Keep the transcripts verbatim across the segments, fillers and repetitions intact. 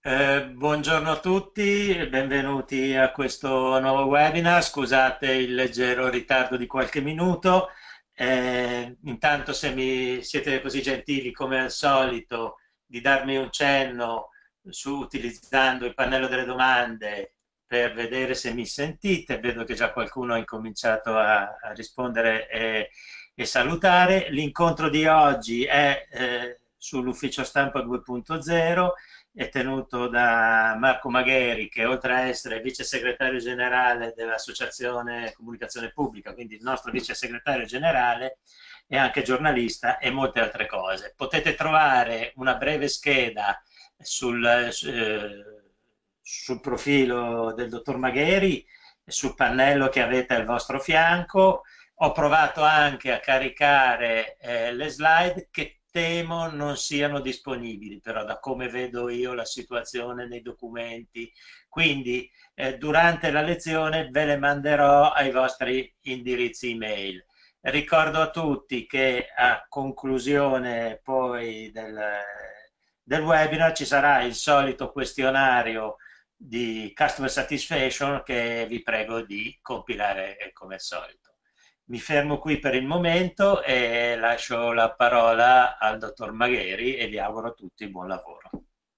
Eh, buongiorno a tutti e benvenuti a questo nuovo webinar. Scusate il leggero ritardo di qualche minuto. Eh, intanto, se mi siete così gentili come al solito di darmi un cenno su, utilizzando il pannello delle domande per vedere se mi sentite. Vedo che già qualcuno ha incominciato a, a rispondere e, e salutare. L'incontro di oggi è eh, sull'ufficio stampa due punto zero, è tenuto da Marco Magheri, che oltre a essere vice segretario generale dell'Associazione Comunicazione Pubblica, quindi il nostro vice segretario generale, è anche giornalista e molte altre cose. Potete trovare una breve scheda sul, eh, sul profilo del dottor Magheri, sul pannello che avete al vostro fianco. Ho provato anche a caricare eh, le slide che temo non siano disponibili, però da come vedo io la situazione nei documenti. Quindi eh, durante la lezione ve le manderò ai vostri indirizzi email. Ricordo a tutti che a conclusione poi del, del webinar ci sarà il solito questionario di Customer Satisfaction che vi prego di compilare come al solito. Mi fermo qui per il momento e lascio la parola al dottor Magheri e vi auguro a tutti buon lavoro.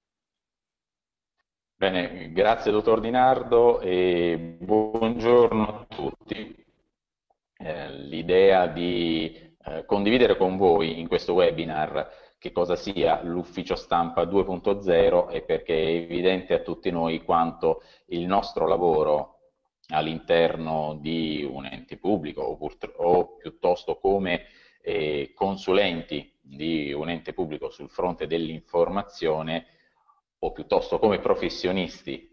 Bene, grazie dottor Di Nardo e buongiorno a tutti. Eh, l'idea di eh, condividere con voi in questo webinar che cosa sia l'ufficio stampa due punto zero è perché è evidente a tutti noi quanto il nostro lavoro all'interno di un ente pubblico o, o piuttosto come eh, consulenti di un ente pubblico sul fronte dell'informazione o piuttosto come professionisti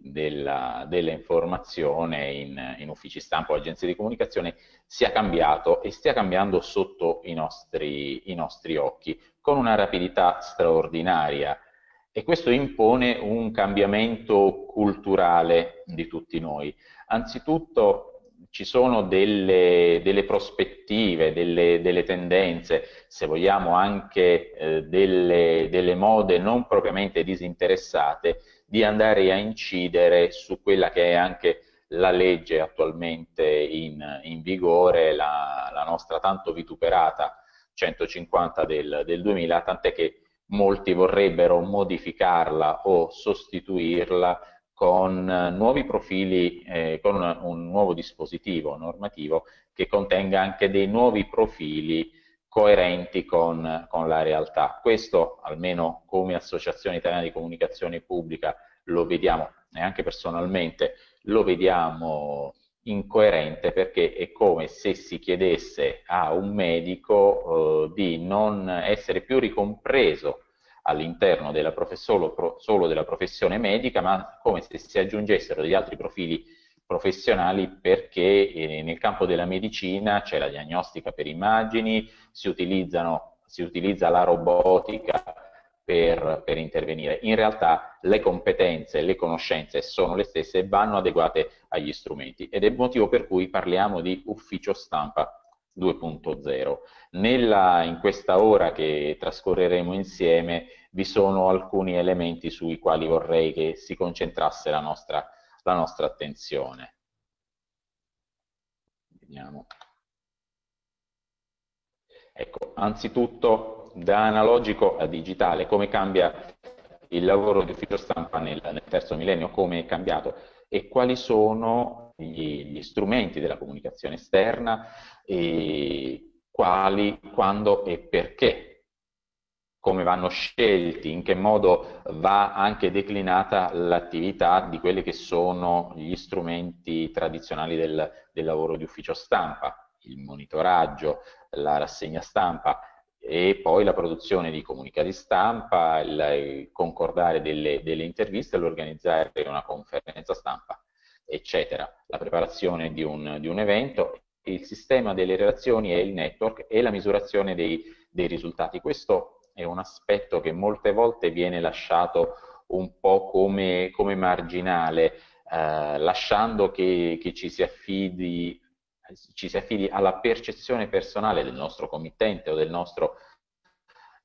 dell'informazione in, in uffici stampa o agenzie di comunicazione sia cambiato e stia cambiando sotto i nostri, i nostri occhi con una rapidità straordinaria, e questo impone un cambiamento culturale di tutti noi. Anzitutto ci sono delle, delle prospettive, delle, delle, tendenze, se vogliamo anche eh, delle, delle mode non propriamente disinteressate, di andare a incidere su quella che è anche la legge attualmente in, in vigore, la, la nostra tanto vituperata centocinquanta del, del duemila, tant'è che molti vorrebbero modificarla o sostituirla con nuovi profili, eh, con un, un nuovo dispositivo normativo che contenga anche dei nuovi profili coerenti con, con la realtà. Questo, almeno come Associazione Italiana di Comunicazione Pubblica, lo vediamo, e anche personalmente lo vediamo incoerente, perché è come se si chiedesse a un medico eh, di non essere più ricompreso all'interno della solo, solo della professione medica, ma come se si aggiungessero degli altri profili professionali, perché eh, nel campo della medicina c'è la diagnostica per immagini, si, utilizzano, si utilizza la robotica per, per intervenire. In realtà le competenze e le conoscenze sono le stesse e vanno adeguate agli strumenti, ed è il motivo per cui parliamo di ufficio stampa due punto zero. Nella, in questa ora che trascorreremo insieme vi sono alcuni elementi sui quali vorrei che si concentrasse la nostra, la nostra attenzione. Vediamo. Ecco, anzitutto da analogico a digitale, come cambia il lavoro di ufficio stampa nel, nel terzo millennio, come è cambiato e quali sono gli, gli strumenti della comunicazione esterna, e quali, quando e perché, come vanno scelti, in che modo va anche declinata l'attività di quelli che sono gli strumenti tradizionali del, del lavoro di ufficio stampa, il monitoraggio, la rassegna stampa e poi la produzione di comunicati stampa, il, il concordare delle, delle interviste, l'organizzare una conferenza stampa, eccetera, la preparazione di un, di un evento, il sistema delle relazioni e il network e la misurazione dei, dei risultati. Questo è un aspetto che molte volte viene lasciato un po' come, come marginale, eh, lasciando che, che ci si affidi ci si affidi alla percezione personale del nostro committente o del nostro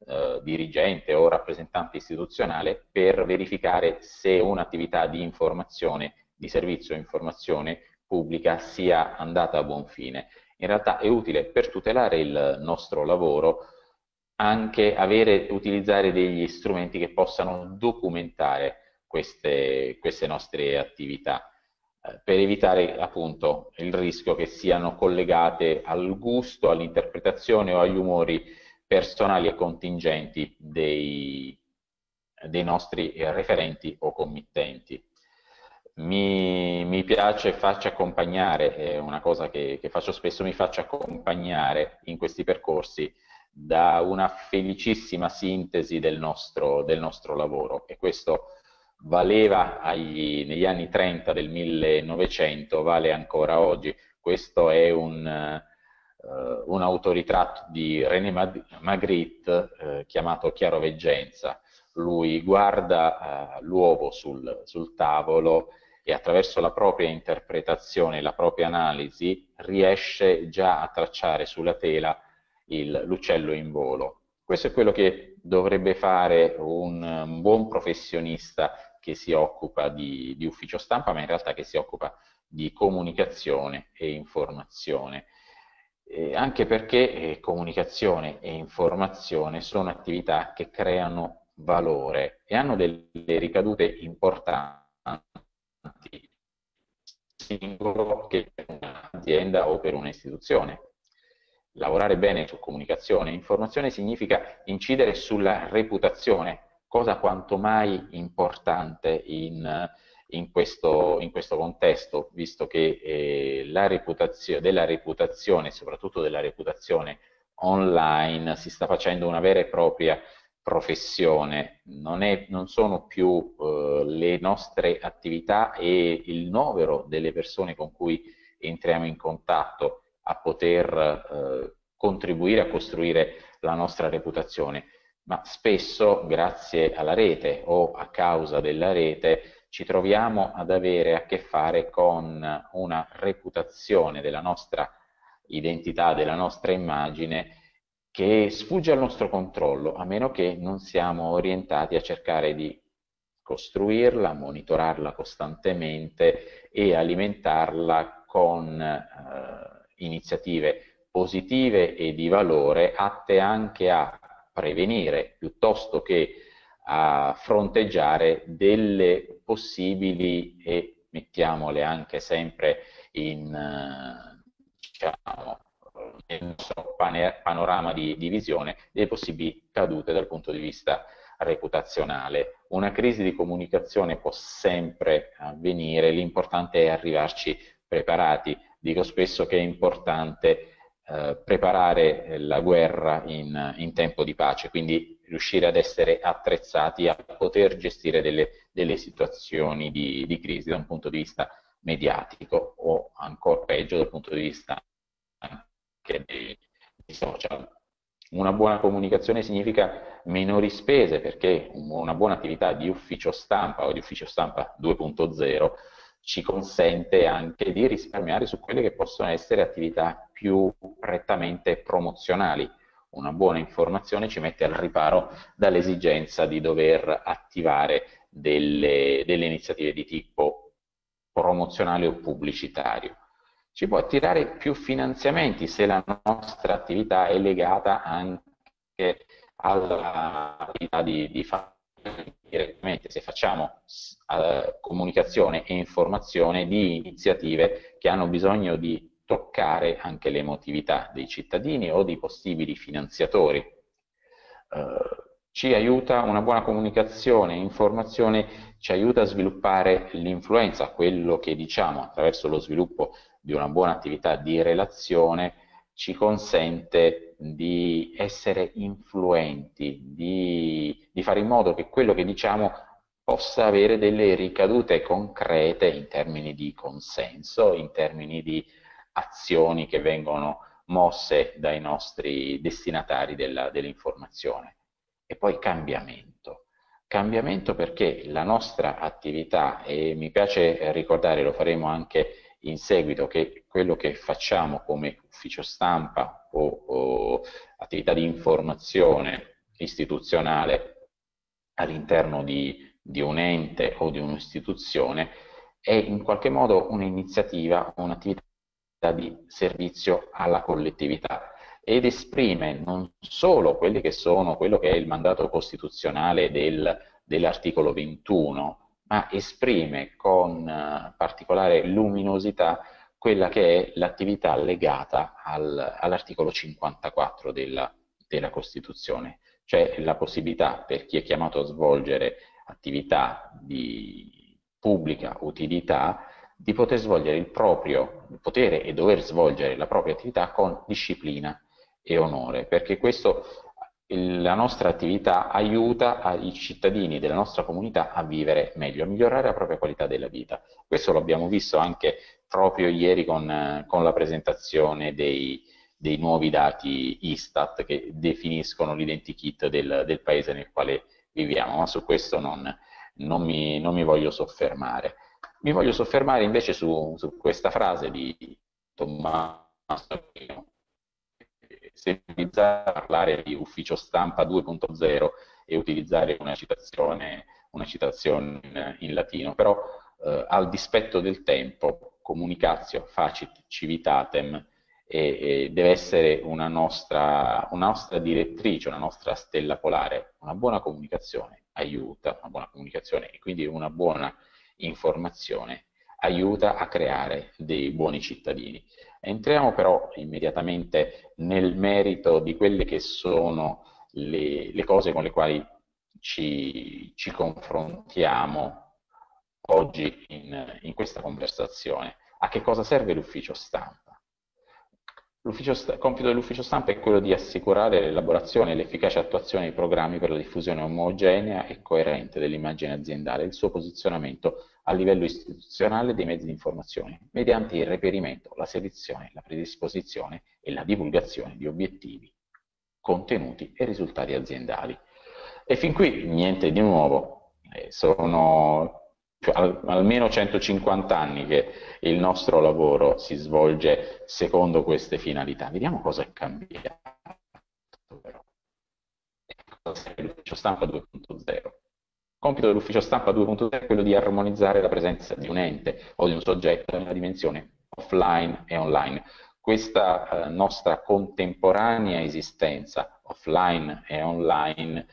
eh, dirigente o rappresentante istituzionale per verificare se un'attività di informazione, di servizio informazione pubblica sia andata a buon fine. In realtà è utile per tutelare il nostro lavoro anche avere, utilizzare degli strumenti che possano documentare queste, queste nostre attività, eh, per evitare appunto il rischio che siano collegate al gusto, all'interpretazione o agli umori personali e contingenti dei, dei nostri referenti o committenti. Mi, mi piace farci accompagnare, è una cosa che, che faccio spesso, mi faccio accompagnare in questi percorsi da una felicissima sintesi del nostro, del nostro lavoro, e questo valeva agli, negli anni trenta del millenovecento, vale ancora oggi. Questo è un, uh, un autoritratto di René Magritte uh, chiamato Chiaroveggenza. Lui guarda uh, l'uovo sul, sul tavolo e attraverso la propria interpretazione, la propria analisi, riesce già a tracciare sulla tela l'uccello in volo. Questo è quello che dovrebbe fare un, un buon professionista che si occupa di, di ufficio stampa, ma in realtà che si occupa di comunicazione e informazione. Eh, anche perché eh, comunicazione e informazione sono attività che creano valore e hanno delle ricadute importanti singolo che per un'azienda o per un'istituzione. Lavorare bene su comunicazione e informazione significa incidere sulla reputazione, cosa quanto mai importante in, in, questo, in questo contesto, visto che eh, la reputazio, della reputazione, soprattutto della reputazione online, si sta facendo una vera e propria professione. Non, è, non sono più eh, le nostre attività e il novero delle persone con cui entriamo in contatto a poter eh, contribuire a costruire la nostra reputazione, ma spesso grazie alla rete o a causa della rete ci troviamo ad avere a che fare con una reputazione della nostra identità, della nostra immagine che sfugge al nostro controllo, a meno che non siamo orientati a cercare di costruirla, monitorarla costantemente e alimentarla con eh, iniziative positive e di valore, atte anche a prevenire piuttosto che a fronteggiare delle possibili, e mettiamole anche sempre in, diciamo, nel nostro panorama di, di visione, delle possibili cadute dal punto di vista reputazionale. Una crisi di comunicazione può sempre avvenire, l'importante è arrivarci preparati. Dico spesso che è importante eh, preparare la guerra in, in tempo di pace, quindi riuscire ad essere attrezzati a poter gestire delle, delle situazioni di, di crisi da un punto di vista mediatico o ancora peggio dal punto di vista anche dei, dei social. Una buona comunicazione significa minori spese, perché una buona attività di ufficio stampa o di ufficio stampa due punto zero ci consente anche di risparmiare su quelle che possono essere attività più prettamente promozionali. Una buona informazione ci mette al riparo dall'esigenza di dover attivare delle, delle iniziative di tipo promozionale o pubblicitario. Ci può attirare più finanziamenti se la nostra attività è legata anche all'attività di, di fare direttamente, se facciamo uh, comunicazione e informazione di iniziative che hanno bisogno di toccare anche l'emotività dei cittadini o dei possibili finanziatori. Uh, ci aiuta una buona comunicazione e informazione, ci aiuta a sviluppare l'influenza, quello che diciamo attraverso lo sviluppo di una buona attività di relazione ci consente di essere influenti, di, di fare in modo che quello che diciamo possa avere delle ricadute concrete in termini di consenso, in termini di azioni che vengono mosse dai nostri destinatari dell'informazione. E poi cambiamento. Cambiamento perché la nostra attività, e mi piace ricordare, lo faremo anche in seguito, che quello che facciamo come ufficio stampa o, o attività di informazione istituzionale all'interno di, di un ente o di un'istituzione è in qualche modo un'iniziativa, un'attività di servizio alla collettività ed esprime non solo quelli che sono, quello che è il mandato costituzionale del, dell'articolo ventuno, ma esprime con uh, particolare luminosità quella che è l'attività legata al, all'articolo cinquantaquattro della, della Costituzione, cioè la possibilità per chi è chiamato a svolgere attività di pubblica utilità di poter svolgere il proprio potere e dover svolgere la propria attività con disciplina e onore, perché questo, la nostra attività aiuta i cittadini della nostra comunità a vivere meglio, a migliorare la propria qualità della vita. Questo lo abbiamo visto anche proprio ieri con, con la presentazione dei, dei nuovi dati Istat che definiscono l'identikit del, del paese nel quale viviamo, ma su questo non, non, mi, non mi voglio soffermare. Mi voglio soffermare invece su, su questa frase di Tommaso Aquino, semplificare, parlare di ufficio stampa due punto zero e utilizzare una citazione, una citazione in, in latino, però eh, al dispetto del tempo, comunicatio facit civitatem, e, e deve essere una nostra, una nostra direttrice, una nostra stella polare. Una buona comunicazione aiuta, una buona comunicazione e quindi una buona informazione aiuta a creare dei buoni cittadini. Entriamo però immediatamente nel merito di quelle che sono le, le cose con le quali ci, ci confrontiamo oggi in, in questa conversazione. A che cosa serve l'ufficio stampa? Il compito dell'ufficio stampa è quello di assicurare l'elaborazione e l'efficace attuazione di programmi per la diffusione omogenea e coerente dell'immagine aziendale e il suo posizionamento a livello istituzionale dei mezzi di informazione, mediante il reperimento, la selezione, la predisposizione e la divulgazione di obiettivi, contenuti e risultati aziendali. E fin qui niente di nuovo, eh, sono al, almeno centocinquanta anni che il nostro lavoro si svolge secondo queste finalità. Vediamo cosa è cambiato però. Cosa serve l'ufficio stampa due punto zero? Il compito dell'ufficio stampa due punto zero è quello di armonizzare la presenza di un ente o di un soggetto nella dimensione offline e online. Questa eh, nostra contemporanea esistenza offline e online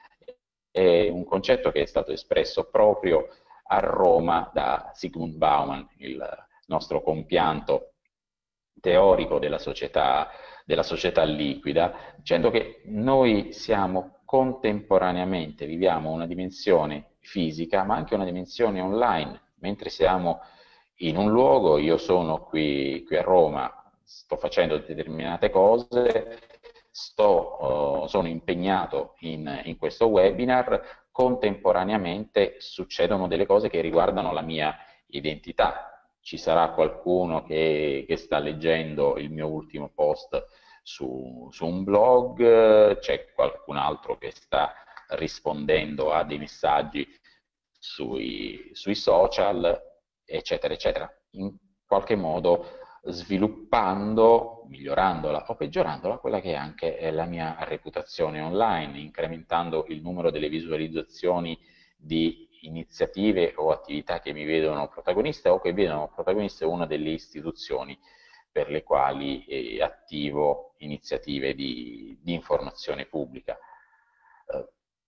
è un concetto che è stato espresso proprio a Roma da Zygmunt Bauman, il nostro compianto teorico della società, della società liquida, dicendo che noi siamo contemporaneamente, viviamo una dimensione fisica ma anche una dimensione online, mentre siamo in un luogo, io sono qui, qui a Roma, sto facendo determinate cose, sto, uh, sono impegnato in, in questo webinar, contemporaneamente succedono delle cose che riguardano la mia identità. Ci sarà qualcuno che, che sta leggendo il mio ultimo post su, su un blog, c'è qualcun altro che sta rispondendo a dei messaggi sui, sui social, eccetera, eccetera. In qualche modo sviluppando, migliorandola o peggiorandola, quella che è anche la mia reputazione online, incrementando il numero delle visualizzazioni di iniziative o attività che mi vedono protagonista o che vedono protagonista una delle istituzioni per le quali eh, attivo iniziative di, di informazione pubblica. Eh,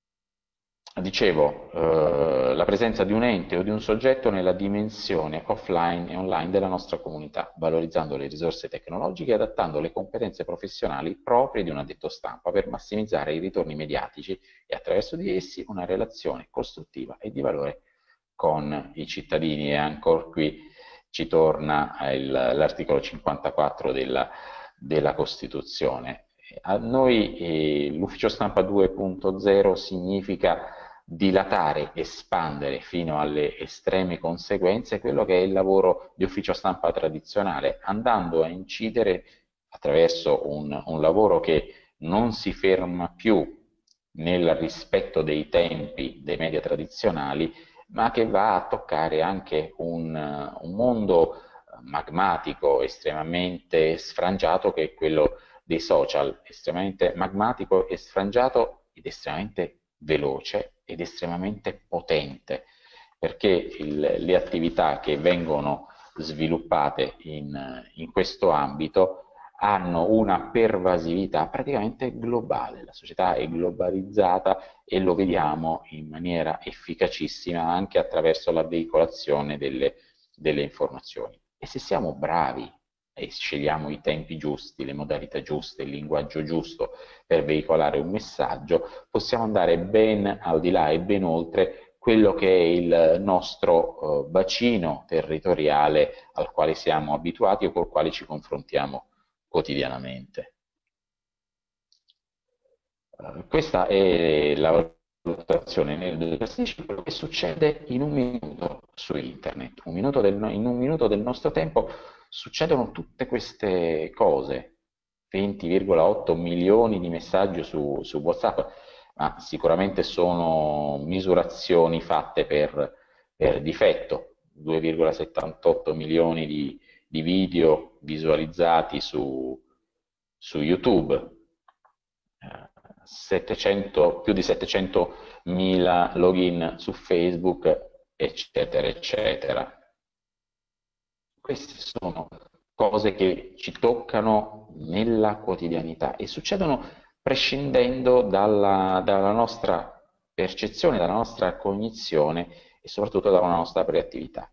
Dicevo, eh, la presenza di un ente o di un soggetto nella dimensione offline e online della nostra comunità, valorizzando le risorse tecnologiche e adattando le competenze professionali proprie di un addetto stampa per massimizzare i ritorni mediatici e attraverso di essi una relazione costruttiva e di valore con i cittadini. E ancora qui ci torna l'articolo cinquantaquattro della, della Costituzione. A noi eh, l'ufficio stampa due punto zero significa dilatare, espandere fino alle estreme conseguenze quello che è il lavoro di ufficio stampa tradizionale, andando a incidere attraverso un, un lavoro che non si ferma più nel rispetto dei tempi dei media tradizionali, ma che va a toccare anche un, un mondo magmatico, estremamente sfrangiato, che è quello dei social, estremamente magmatico e sfrangiato ed estremamente veloce ed estremamente potente, perché il, le attività che vengono sviluppate in, in questo ambito hanno una pervasività praticamente globale. La società è globalizzata e lo vediamo in maniera efficacissima anche attraverso la veicolazione delle, delle informazioni. E se siamo bravi e scegliamo i tempi giusti, le modalità giuste, il linguaggio giusto per veicolare un messaggio, possiamo andare ben al di là e ben oltre quello che è il nostro eh, bacino territoriale al quale siamo abituati o col quale ci confrontiamo quotidianamente. Uh, questa è la valutazione nel duemilasedici, quello che succede in un minuto su internet. Un minuto del, in un minuto del nostro tempo succedono tutte queste cose, venti virgola otto milioni di messaggi su, su WhatsApp, ma sicuramente sono misurazioni fatte per, per difetto, due virgola settantotto milioni di, di video visualizzati su, su YouTube, settecento, più di settecentomila login su Facebook, eccetera, eccetera. Queste sono cose che ci toccano nella quotidianità e succedono prescindendo dalla, dalla nostra percezione, dalla nostra cognizione e soprattutto dalla nostra reattività.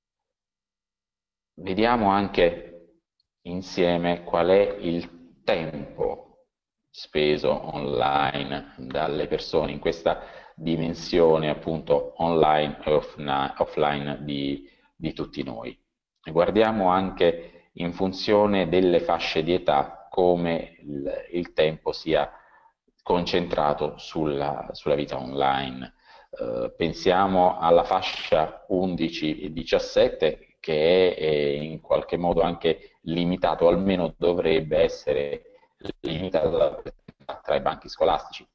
Vediamo anche insieme qual è il tempo speso online dalle persone in questa dimensione appunto online e offline di, di tutti noi. E guardiamo anche in funzione delle fasce di età come il, il tempo sia concentrato sulla, sulla vita online. Eh, pensiamo alla fascia undici diciassette che è, è in qualche modo anche limitato, almeno dovrebbe essere limitato tra i banchi scolastici.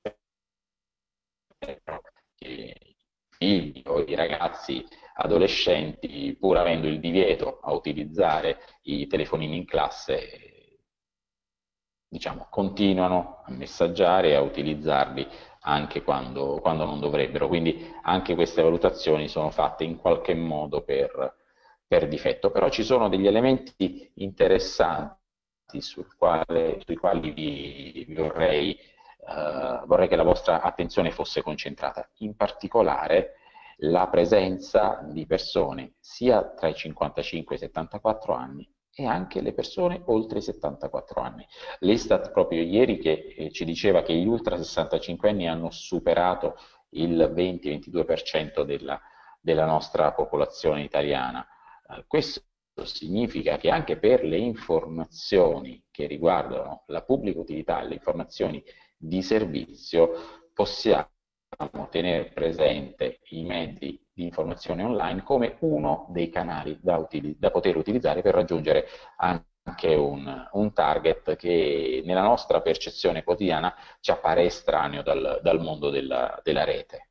I figli o i ragazzi adolescenti, pur avendo il divieto a utilizzare i telefonini in classe, diciamo, continuano a messaggiare e a utilizzarli anche quando, quando non dovrebbero. Quindi anche queste valutazioni sono fatte in qualche modo per, per difetto. Però ci sono degli elementi interessanti sul quale, sui quali vi, vi vorrei, eh, vorrei che la vostra attenzione fosse concentrata. In particolare la presenza di persone sia tra i cinquantacinque e i settantaquattro anni e anche le persone oltre i settantaquattro anni. L'Istat proprio ieri che eh, ci diceva che gli ultra sessantacinque anni hanno superato il venti ventidue per cento della, della nostra popolazione italiana. Eh, questo significa che anche per le informazioni che riguardano la pubblica utilità, le informazioni di servizio, possiamo tenere presente i mezzi di informazione online come uno dei canali da, da poter utilizzare per raggiungere anche un, un target che nella nostra percezione quotidiana ci appare estraneo dal, dal mondo della, della rete.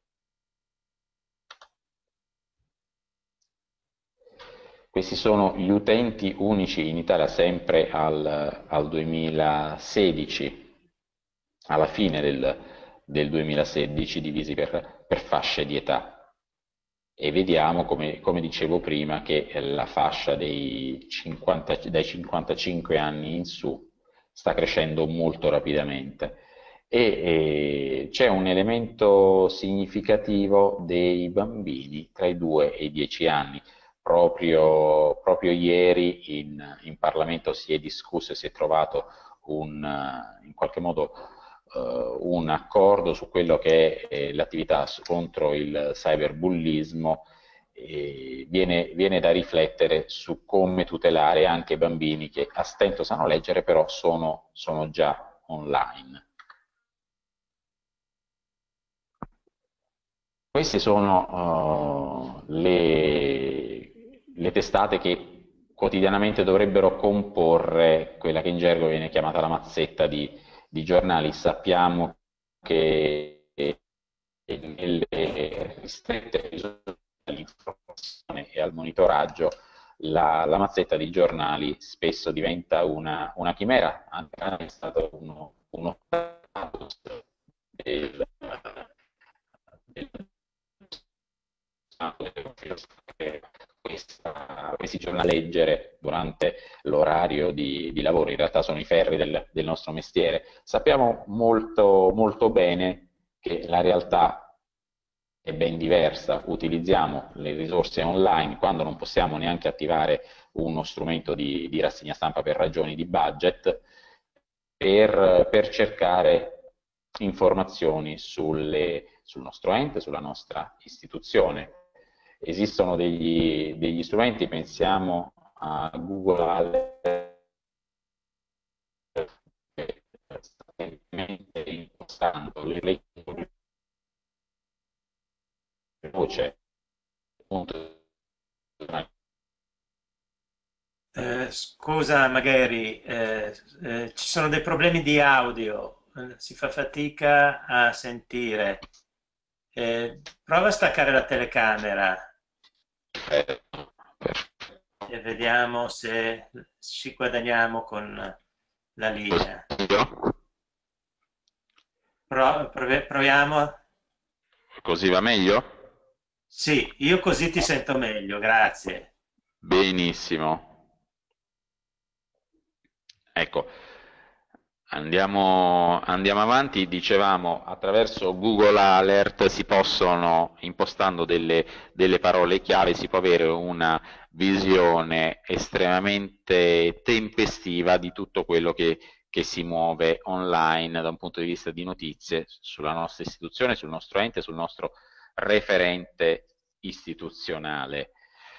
Questi sono gli utenti unici in Italia sempre al, al duemilasedici, alla fine del, del duemilasedici, divisi per, per fasce di età. E vediamo, come, come dicevo prima, che la fascia dei, cinquanta, dai cinquantacinque anni in su sta crescendo molto rapidamente. E, e c'è un elemento significativo dei bambini tra i due e i dieci anni. Proprio, proprio ieri in, in Parlamento si è discusso e si è trovato un, in qualche modo uh, un accordo su quello che è l'attività contro il cyberbullismo. E viene, viene da riflettere su come tutelare anche bambini che a stento sanno leggere però sono, sono già online. Queste sono uh, le, le testate che quotidianamente dovrebbero comporre quella che in gergo viene chiamata la mazzetta di, di giornali. Sappiamo che nelle ristrette all'informazione e al monitoraggio la, la mazzetta di giornali spesso diventa una, una chimera. Anche è stato uno, uno leggere durante l'orario di, di lavoro, in realtà sono i ferri del, del nostro mestiere. Sappiamo molto, molto bene che la realtà è ben diversa, utilizziamo le risorse online quando non possiamo neanche attivare uno strumento di, di rassegna stampa per ragioni di budget, per, per cercare informazioni sulle, sul nostro ente, sulla nostra istituzione. Esistono degli, degli strumenti, pensiamo a Google Alert, che sta semplicemente impostando le letture veloce, appunto. Eh, scusa, magari eh, eh, ci sono dei problemi di audio, eh, si fa fatica a sentire. Eh, prova a staccare la telecamera Perfetto, e vediamo se ci guadagniamo con la linea. perfetto. Pro- prove- proviamo? Così va meglio? Sì, io così ti sento meglio, grazie. Benissimo. Ecco, andiamo, andiamo avanti. Dicevamo, attraverso Google Alert si possono, impostando delle, delle parole chiave, si può avere una visione estremamente tempestiva di tutto quello che, che si muove online da un punto di vista di notizie sulla nostra istituzione, sul nostro ente, sul nostro referente istituzionale.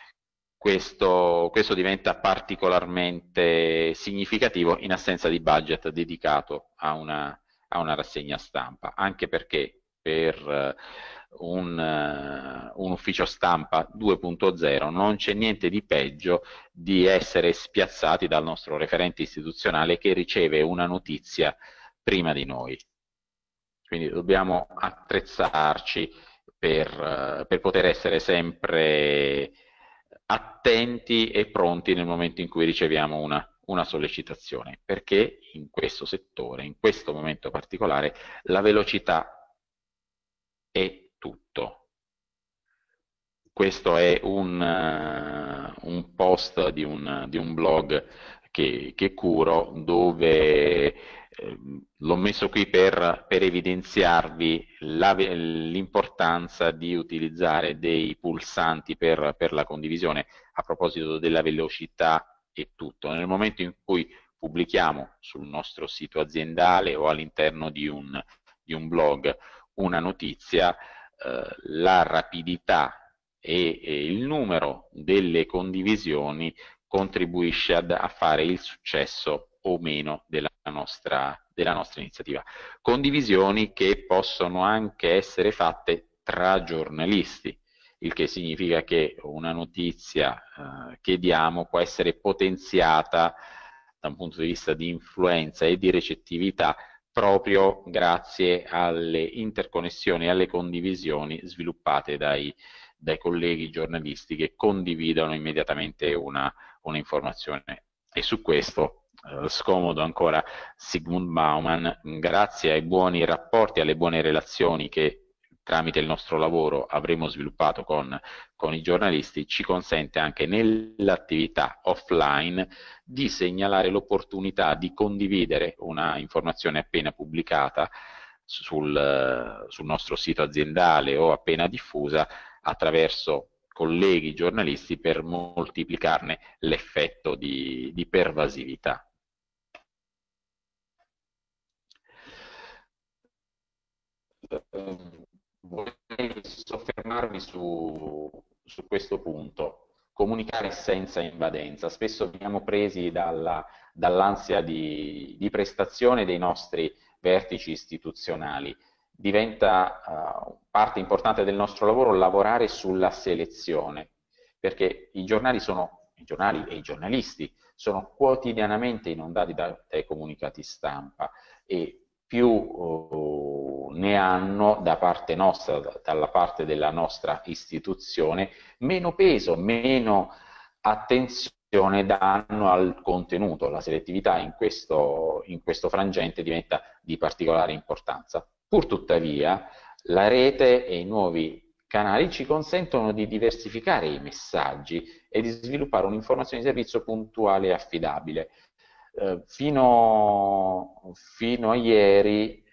Questo, questo diventa particolarmente significativo in assenza di budget dedicato a una, a una rassegna stampa, anche perché per eh, un, eh, un ufficio stampa due punto zero non c'è niente di peggio di essere spiazzati dal nostro referente istituzionale che riceve una notizia prima di noi. Quindi dobbiamo attrezzarci per, eh, per poter essere sempre attenti e pronti nel momento in cui riceviamo una, una sollecitazione, perché in questo settore, in questo momento particolare, la velocità è tutto. Questo è un, uh, un post di un, di un blog che, che curo, dove eh, l'ho messo qui per, per evidenziarvi l'importanza di utilizzare dei pulsanti per, per la condivisione. A proposito della velocità e tutto, nel momento in cui pubblichiamo sul nostro sito aziendale o all'interno di un, di un blog una notizia, eh, la rapidità e, e il numero delle condivisioni contribuisce ad, a fare il successo o meno della nostra, della nostra iniziativa. Condivisioni che possono anche essere fatte tra giornalisti, il che significa che una notizia eh, che diamo può essere potenziata da un punto di vista di influenza e di recettività proprio grazie alle interconnessioni e alle condivisioni sviluppate dai, dai colleghi giornalisti che condividono immediatamente una, una informazione. E su questo eh, scomodo ancora Zygmunt Bauman, grazie ai buoni rapporti, alle buone relazioni che tramite il nostro lavoro avremo sviluppato con, con i giornalisti, ci consente anche nell'attività offline di segnalare l'opportunità di condividere una informazione appena pubblicata sul, sul nostro sito aziendale o appena diffusa attraverso colleghi giornalisti per moltiplicarne l'effetto di, di pervasività. Vorrei soffermarmi su, su questo punto. Comunicare senza invadenza. Spesso veniamo presi dalla, dall'ansia di, di prestazione dei nostri vertici istituzionali. Diventa uh, parte importante del nostro lavoro lavorare sulla selezione, perché i giornali, sono, i giornali e i giornalisti sono quotidianamente inondati da, dai comunicati stampa e più uh, ne hanno da parte nostra, dalla parte della nostra istituzione, meno peso, meno attenzione danno al contenuto. La selettività in questo, in questo frangente diventa di particolare importanza. Pur tuttavia, la rete e i nuovi canali ci consentono di diversificare i messaggi e di sviluppare un'informazione di servizio puntuale e affidabile. Eh, fino, fino a ieri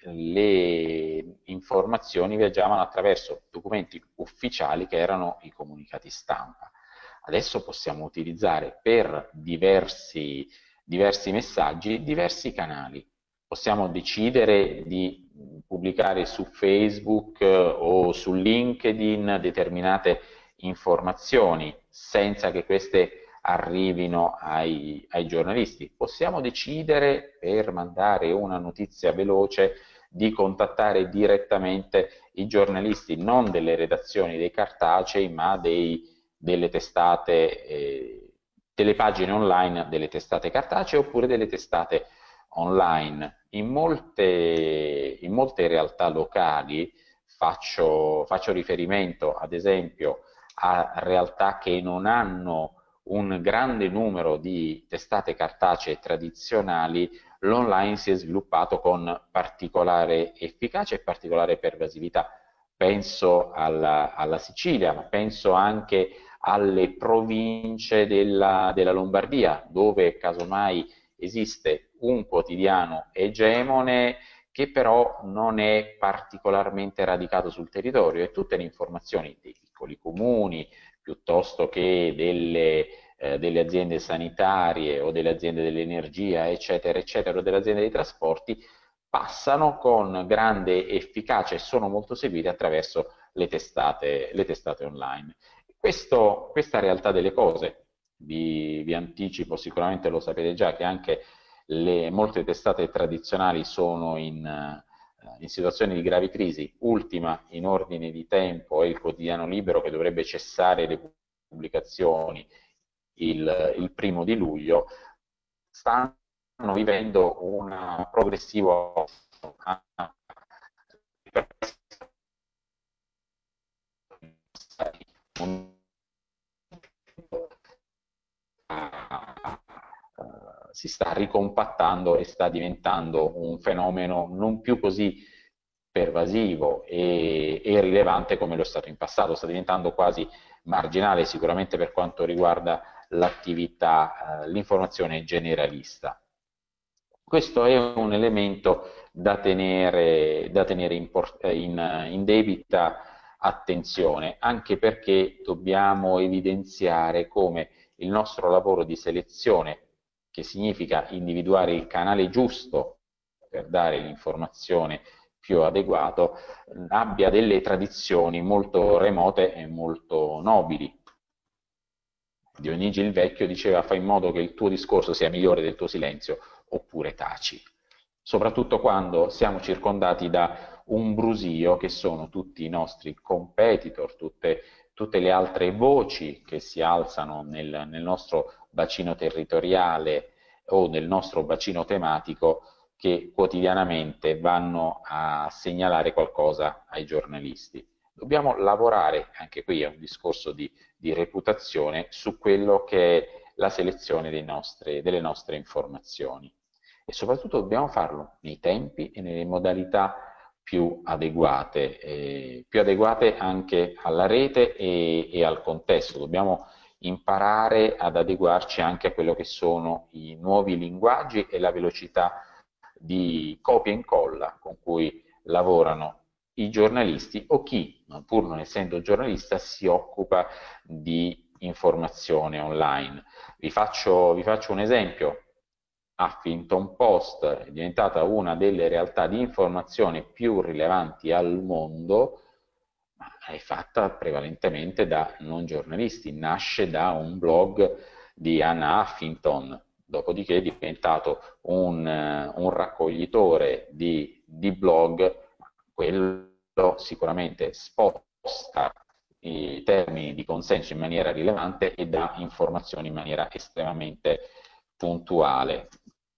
le informazioni viaggiavano attraverso documenti ufficiali che erano i comunicati stampa. Adesso possiamo utilizzare per diversi, diversi messaggi diversi canali. Possiamo decidere di pubblicare su Facebook o su LinkedIn determinate informazioni senza che queste arrivino ai, ai giornalisti. Possiamo decidere, per mandare una notizia veloce, di contattare direttamente i giornalisti, non delle redazioni dei cartacei, ma dei, delle testate, eh, delle pagine online delle testate cartacee oppure delle testate online. In molte, in molte realtà locali, faccio, faccio riferimento ad esempio a realtà che non hanno un grande numero di testate cartacee tradizionali, l'online si è sviluppato con particolare efficacia e particolare pervasività. Penso alla, alla Sicilia, ma penso anche alle province della, della Lombardia, dove casomai esiste un quotidiano egemone che però non è particolarmente radicato sul territorio e tutte le informazioni dei piccoli comuni, piuttosto che delle, eh, delle aziende sanitarie o delle aziende dell'energia, eccetera, eccetera, o delle aziende dei trasporti, passano con grande efficacia e sono molto seguite attraverso le testate, le testate online. Questo, questa realtà delle cose, vi, vi anticipo, sicuramente lo sapete già, che anche le, molte testate tradizionali sono in, in situazioni di gravi crisi. Ultima in ordine di tempo è il Quotidiano Libero, che dovrebbe cessare le pubblicazioni il, il primo di luglio. Stanno vivendo un progressivo un si sta ricompattando e sta diventando un fenomeno non più così pervasivo e, e rilevante come lo è stato in passato, sta diventando quasi marginale sicuramente per quanto riguarda l'attività, eh, l'informazione generalista. Questo è un elemento da tenere, da tenere in, in, in debita attenzione, anche perché dobbiamo evidenziare come il nostro lavoro di selezione, che significa individuare il canale giusto per dare l'informazione più adeguato, abbia delle tradizioni molto remote e molto nobili. Dionigi il Vecchio diceva: fai in modo che il tuo discorso sia migliore del tuo silenzio, oppure taci. Soprattutto quando siamo circondati da un brusio che sono tutti i nostri competitor, tutte, tutte le altre voci che si alzano nel, nel nostro bacino territoriale o nel nostro bacino tematico, che quotidianamente vanno a segnalare qualcosa ai giornalisti. Dobbiamo lavorare, anche qui è un discorso di, di reputazione, su quello che è la selezione dei nostri, delle nostre informazioni. E soprattutto dobbiamo farlo nei tempi e nelle modalità più adeguate, eh, più adeguate anche alla rete e, e al contesto. Dobbiamo imparare ad adeguarci anche a quello che sono i nuovi linguaggi e la velocità di copia e incolla con cui lavorano i giornalisti o chi, pur non essendo giornalista, si occupa di informazione online. Vi faccio, vi faccio un esempio. Huffington Post è diventata una delle realtà di informazione più rilevanti al mondo, ma è fatta prevalentemente da non giornalisti, nasce da un blog di Anna Huffington, dopodiché è diventato un, un raccoglitore di, di blog, quello sicuramente sposta i termini di consenso in maniera rilevante e dà informazioni in maniera estremamente puntuale.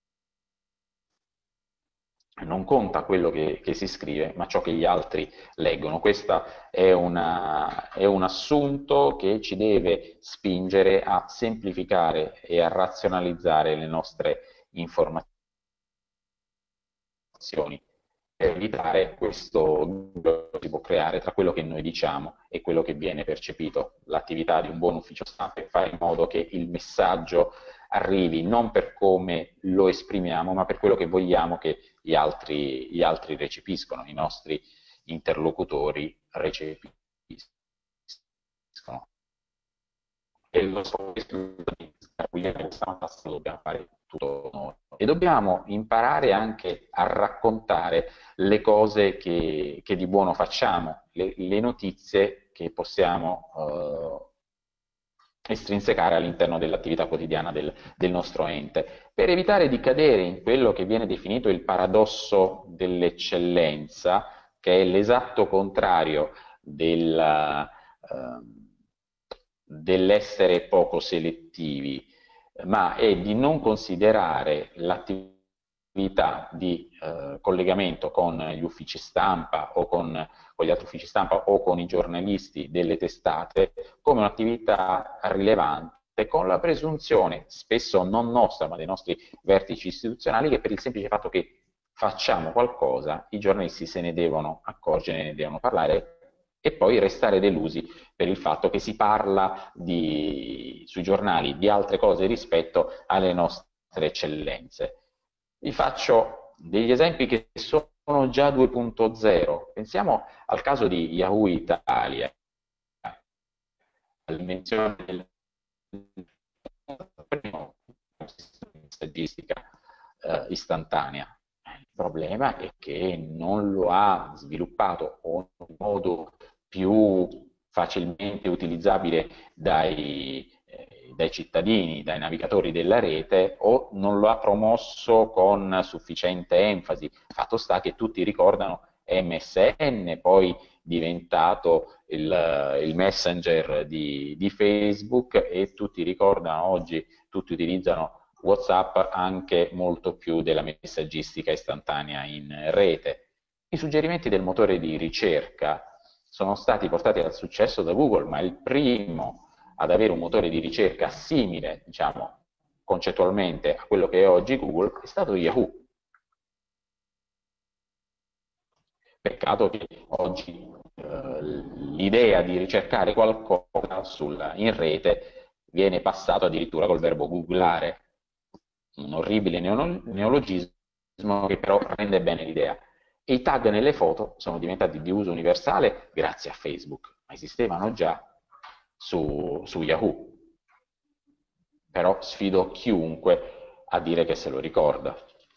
Non conta quello che, che si scrive, ma ciò che gli altri leggono. Questo è, una, è un assunto che ci deve spingere a semplificare e a razionalizzare le nostre informazioni. evitare questo che si può creare tra quello che noi diciamo e quello che viene percepito. L'attività di un buon ufficio stampa è fare in modo che il messaggio arrivi non per come lo esprimiamo, ma per quello che vogliamo che gli altri, gli altri recepiscono, i nostri interlocutori recepiscono. E lo so che lo dobbiamo fare tutto noi. E dobbiamo imparare anche a raccontare le cose che, che di buono facciamo, le, le notizie che possiamo eh, estrinsecare all'interno dell'attività quotidiana del, del nostro ente, per evitare di cadere in quello che viene definito il paradosso dell'eccellenza, che è l'esatto contrario del, eh, dell'essere poco selettivi, ma è di non considerare l'attività di eh, collegamento con gli uffici stampa o con, con gli altri uffici stampa o con i giornalisti delle testate come un'attività rilevante, con la presunzione, spesso non nostra, ma dei nostri vertici istituzionali, che per il semplice fatto che facciamo qualcosa, i giornalisti se ne devono accorgere, ne devono parlare, e poi restare delusi per il fatto che si parla di, sui giornali di altre cose rispetto alle nostre eccellenze. Vi faccio degli esempi che sono già due punto zero. Pensiamo al caso di Yahoo Italia, all'invenzione del messaggistica eh, istantanea. Il problema è che non lo ha sviluppato o in modo più facilmente utilizzabile dai, eh, dai cittadini, dai navigatori della rete, o non lo ha promosso con sufficiente enfasi. Fatto sta che tutti ricordano M S N, poi diventato il, il messenger di, di Facebook, e tutti ricordano oggi, tutti utilizzano WhatsApp anche molto più della messaggistica istantanea in rete. I suggerimenti del motore di ricerca sono stati portati al successo da Google, ma il primo ad avere un motore di ricerca simile, diciamo, concettualmente a quello che è oggi Google è stato Yahoo. Peccato che oggi eh, l'idea di ricercare qualcosa sul, in rete viene passato addirittura col verbo googlare, un orribile neologismo che però rende bene l'idea. E i tag nelle foto sono diventati di uso universale grazie a Facebook, ma esistevano già su, su Yahoo. Però sfido chiunque a dire che se lo ricorda.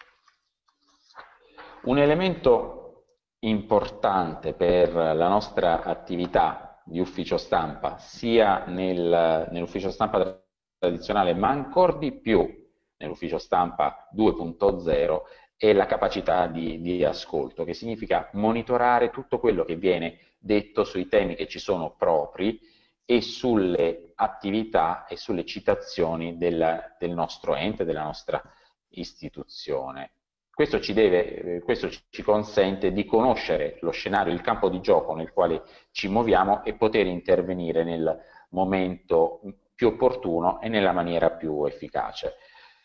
Un elemento importante per la nostra attività di ufficio stampa, sia nel, nell'ufficio stampa tradizionale, ma ancora di più nell'ufficio stampa due punto zero, è la capacità di, di ascolto, che significa monitorare tutto quello che viene detto sui temi che ci sono propri e sulle attività e sulle citazioni del, del nostro ente, della nostra istituzione. Questo ci, deve, questo ci consente di conoscere lo scenario, il campo di gioco nel quale ci muoviamo e poter intervenire nel momento più opportuno e nella maniera più efficace.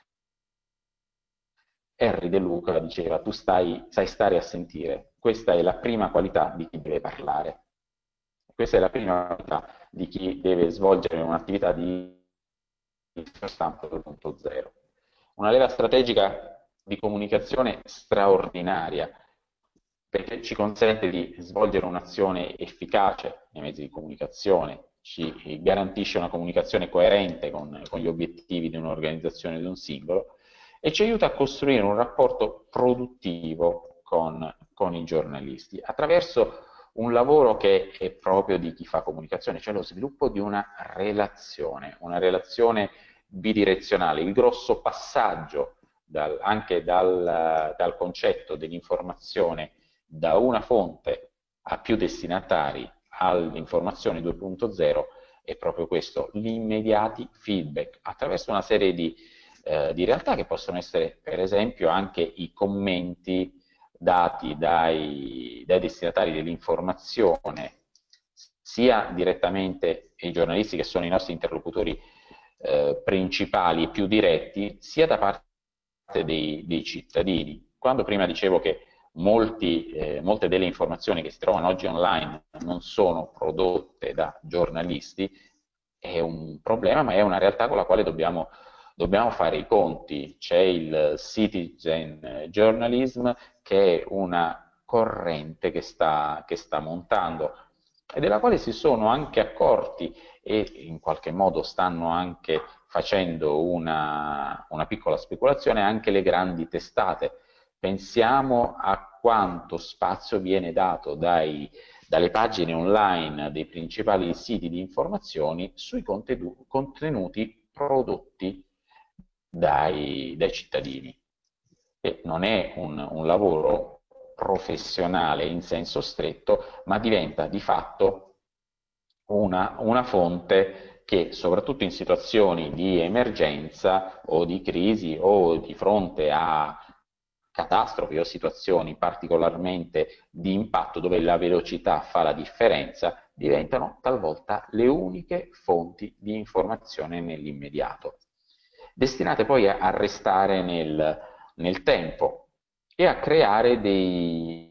Henry De Luca diceva: tu stai, sai stare a sentire, questa è la prima qualità di chi deve parlare, questa è la prima qualità di chi deve svolgere un'attività di stampa due punto zero. Una leva strategica di comunicazione straordinaria, perché ci consente di svolgere un'azione efficace nei mezzi di comunicazione, ci garantisce una comunicazione coerente con, con gli obiettivi di un'organizzazione, di un singolo, e ci aiuta a costruire un rapporto produttivo con, con i giornalisti, attraverso un lavoro che è proprio di chi fa comunicazione, cioè lo sviluppo di una relazione, una relazione bidirezionale, il grosso passaggio dal, anche dal, dal concetto dell'informazione da una fonte a più destinatari all'informazione due punto zero è proprio questo, gli immediati feedback, attraverso una serie di, eh, di realtà che possono essere per esempio anche i commenti dati dai, dai destinatari dell'informazione, sia direttamente ai giornalisti che sono i nostri interlocutori eh, principali e più diretti, sia da parte dei, dei cittadini. Quando prima dicevo che molti, eh, molte delle informazioni che si trovano oggi online non sono prodotte da giornalisti, è un problema, ma è una realtà con la quale dobbiamo, dobbiamo fare i conti. C'è il citizen journalism, che è una corrente che sta, che sta montando e della quale si sono anche accorti e in qualche modo stanno anche facendo una, una piccola speculazione anche le grandi testate. Pensiamo a quanto spazio viene dato dai, dalle pagine online dei principali siti di informazioni sui contenuti prodotti dai, dai cittadini. E non è un, un lavoro professionale in senso stretto, ma diventa di fatto una, una fonte che, soprattutto in situazioni di emergenza o di crisi o di fronte a catastrofi o situazioni particolarmente di impatto dove la velocità fa la differenza, diventano talvolta le uniche fonti di informazione nell'immediato, destinate poi a restare nel, nel tempo e a creare dei,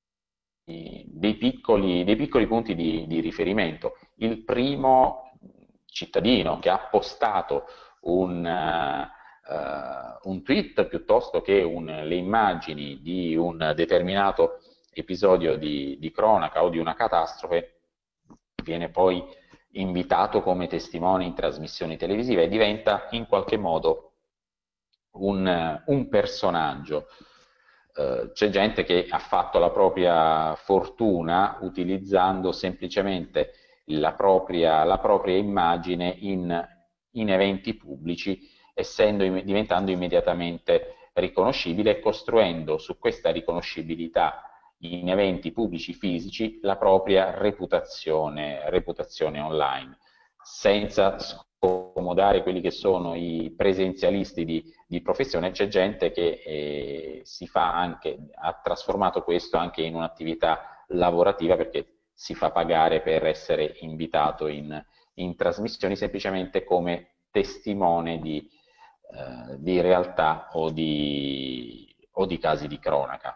dei, piccoli, dei piccoli punti di, di riferimento. Il primo cittadino che ha postato un, uh, un tweet piuttosto che un, le immagini di un determinato episodio di, di cronaca o di una catastrofe viene poi invitato come testimone in trasmissioni televisive e diventa in qualche modo un, un personaggio. Uh, c'è gente che ha fatto la propria fortuna utilizzando semplicemente la propria, la propria immagine in, in eventi pubblici, essendo, diventando immediatamente riconoscibile e costruendo su questa riconoscibilità in eventi pubblici fisici la propria reputazione, reputazione online, senza scomodare quelli che sono i presenzialisti di, di professione. C'è gente che eh, si fa anche, ha trasformato questo anche in un'attività lavorativa, perché si fa pagare per essere invitato in, in trasmissioni semplicemente come testimone di, eh, di realtà o di, o di casi di cronaca.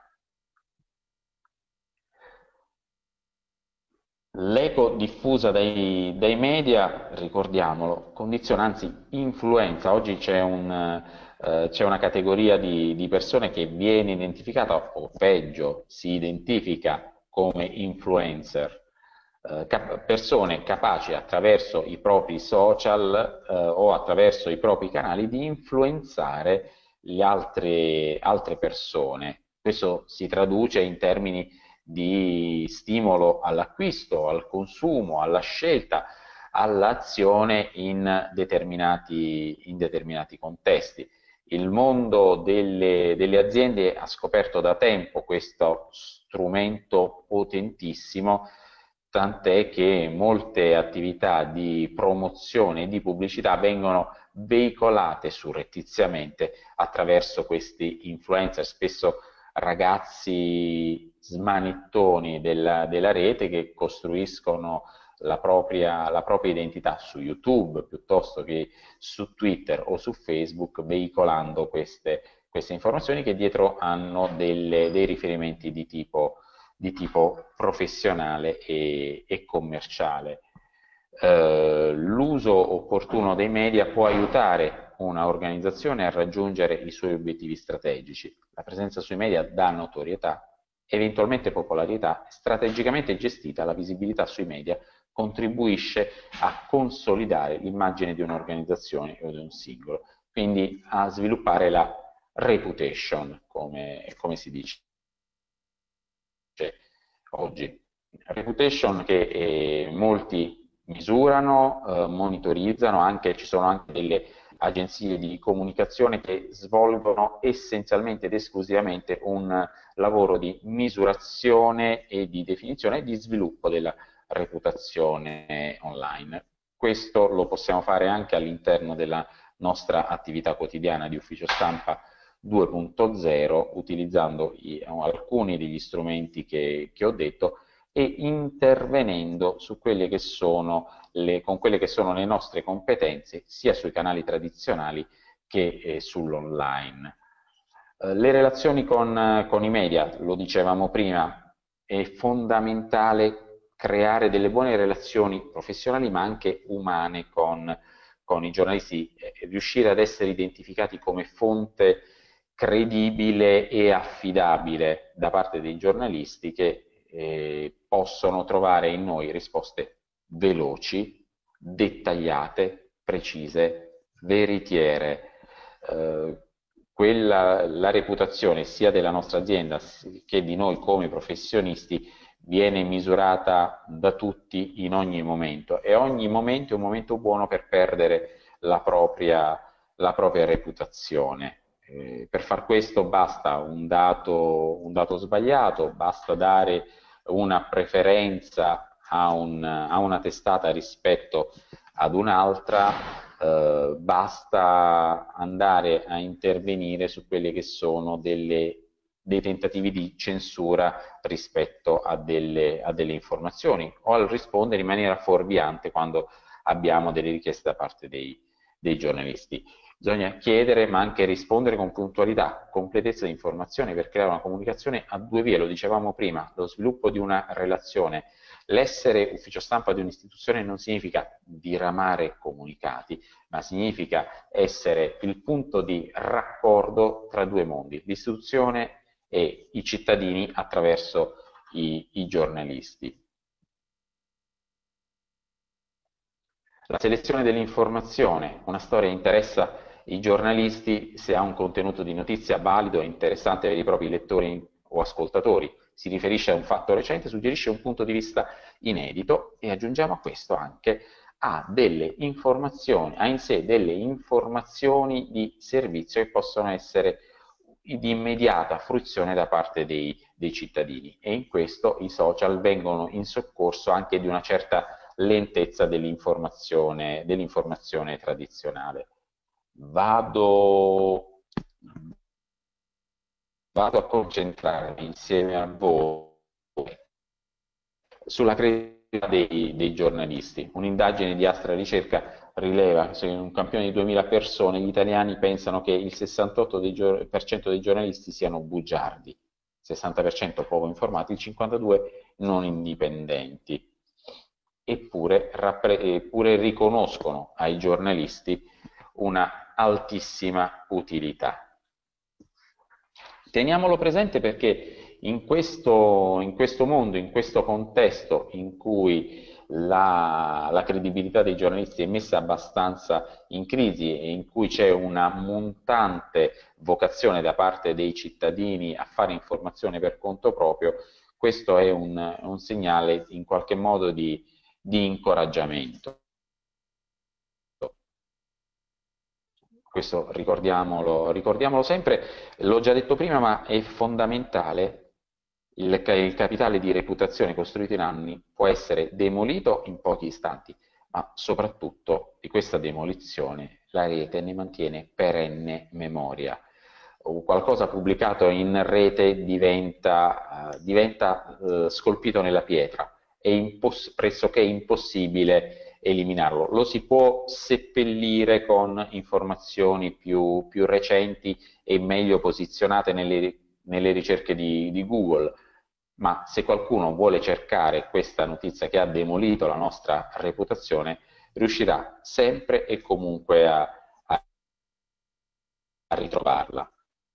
L'eco diffusa dai, dai media, ricordiamolo, condiziona, anzi influenza. Oggi c'è un, eh, c'è una categoria di, di persone che viene identificata, o peggio, si identifica come influencer, eh, cap persone capaci attraverso i propri social eh, o attraverso i propri canali di influenzare le altre, altre persone. Questo si traduce in termini di stimolo all'acquisto, al consumo, alla scelta, all'azione in determinati, in determinati contesti. Il mondo delle, delle aziende ha scoperto da tempo questo strumento potentissimo, tant'è che molte attività di promozione e di pubblicità vengono veicolate surrettiziamente attraverso questi influencer, spesso ragazzi smanettoni della, della rete che costruiscono la propria, la propria identità su YouTube piuttosto che su Twitter o su Facebook, veicolando queste, queste informazioni che dietro hanno delle, dei riferimenti di tipo, di tipo professionale e, e commerciale. Eh, l'uso opportuno dei media può aiutare una organizzazione a raggiungere i suoi obiettivi strategici. La presenza sui media dà notorietà, eventualmente popolarità, strategicamente gestita la visibilità sui media contribuisce a consolidare l'immagine di un'organizzazione o di un singolo, quindi a sviluppare la reputation, come, come si dice oggi. Reputation che eh, molti misurano, eh, monitorizzano, anche, ci sono anche delle agenzie di comunicazione che svolgono essenzialmente ed esclusivamente un lavoro di misurazione e di definizione e di sviluppo della reputazione online. Questo lo possiamo fare anche all'interno della nostra attività quotidiana di ufficio stampa due punto zero, utilizzando i, alcuni degli strumenti che, che ho detto e intervenendo su quelle che sono le, con quelle che sono le nostre competenze sia sui canali tradizionali che eh, sull'online. Eh, le relazioni con, con i media, lo dicevamo prima, è fondamentale creare delle buone relazioni professionali ma anche umane con, con i giornalisti, eh, riuscire ad essere identificati come fonte credibile e affidabile da parte dei giornalisti che eh, possono trovare in noi risposte veloci, dettagliate, precise, veritiere. Eh, quella, la reputazione sia della nostra azienda che di noi come professionisti viene misurata da tutti in ogni momento e ogni momento è un momento buono per perdere la propria, la propria reputazione. Eh, per far questo basta un dato, un dato sbagliato, basta dare una preferenza a, un, a una testata rispetto ad un'altra, eh, basta andare a intervenire su quelle che sono delle, dei tentativi di censura rispetto a delle, a delle informazioni o al rispondere in maniera fuorviante quando abbiamo delle richieste da parte dei, dei giornalisti. Bisogna chiedere ma anche rispondere con puntualità, completezza di informazione per creare una comunicazione a due vie, lo dicevamo prima, lo sviluppo di una relazione. L'essere ufficio stampa di un'istituzione non significa diramare comunicati, ma significa essere il punto di raccordo tra due mondi, l'istituzione e i cittadini attraverso i, i giornalisti. La selezione dell'informazione, una storia interessa i giornalisti se ha un contenuto di notizia valido e interessante per i propri lettori o ascoltatori, si riferisce a un fatto recente, suggerisce un punto di vista inedito e aggiungiamo a questo anche ha delle informazioni, ha in sé delle informazioni di servizio che possono essere di immediata fruizione da parte dei, dei cittadini e in questo i social vengono in soccorso anche di una certa lentezza dell'informazione, dell'informazione tradizionale. Vado, vado a concentrarmi insieme a voi sulla crescita dei, dei giornalisti. Un'indagine di Astra Ricerca rileva che in un campione di duemila persone gli italiani pensano che il sessantotto per cento dei giornalisti siano bugiardi, sessanta per cento poco informati, il cinquantadue per cento non indipendenti. Eppure, eppure riconoscono ai giornalisti una altissima utilità. Teniamolo presente perché in questo, in questo mondo, in questo contesto in cui la, la credibilità dei giornalisti è messa abbastanza in crisi e in cui c'è una montante vocazione da parte dei cittadini a fare informazione per conto proprio, questo è un, un segnale in qualche modo di, di incoraggiamento. Questo ricordiamolo, ricordiamolo sempre, l'ho già detto prima, ma è fondamentale, il, il capitale di reputazione costruito in anni può essere demolito in pochi istanti, ma soprattutto di questa demolizione la rete ne mantiene perenne memoria. Qualcosa pubblicato in rete diventa, uh, diventa uh, scolpito nella pietra, è impos- pressoché impossibile eliminarlo. Lo si può seppellire con informazioni più, più recenti e meglio posizionate nelle, nelle ricerche di, di Google, ma se qualcuno vuole cercare questa notizia che ha demolito la nostra reputazione, riuscirà sempre e comunque a, a, a ritrovarla.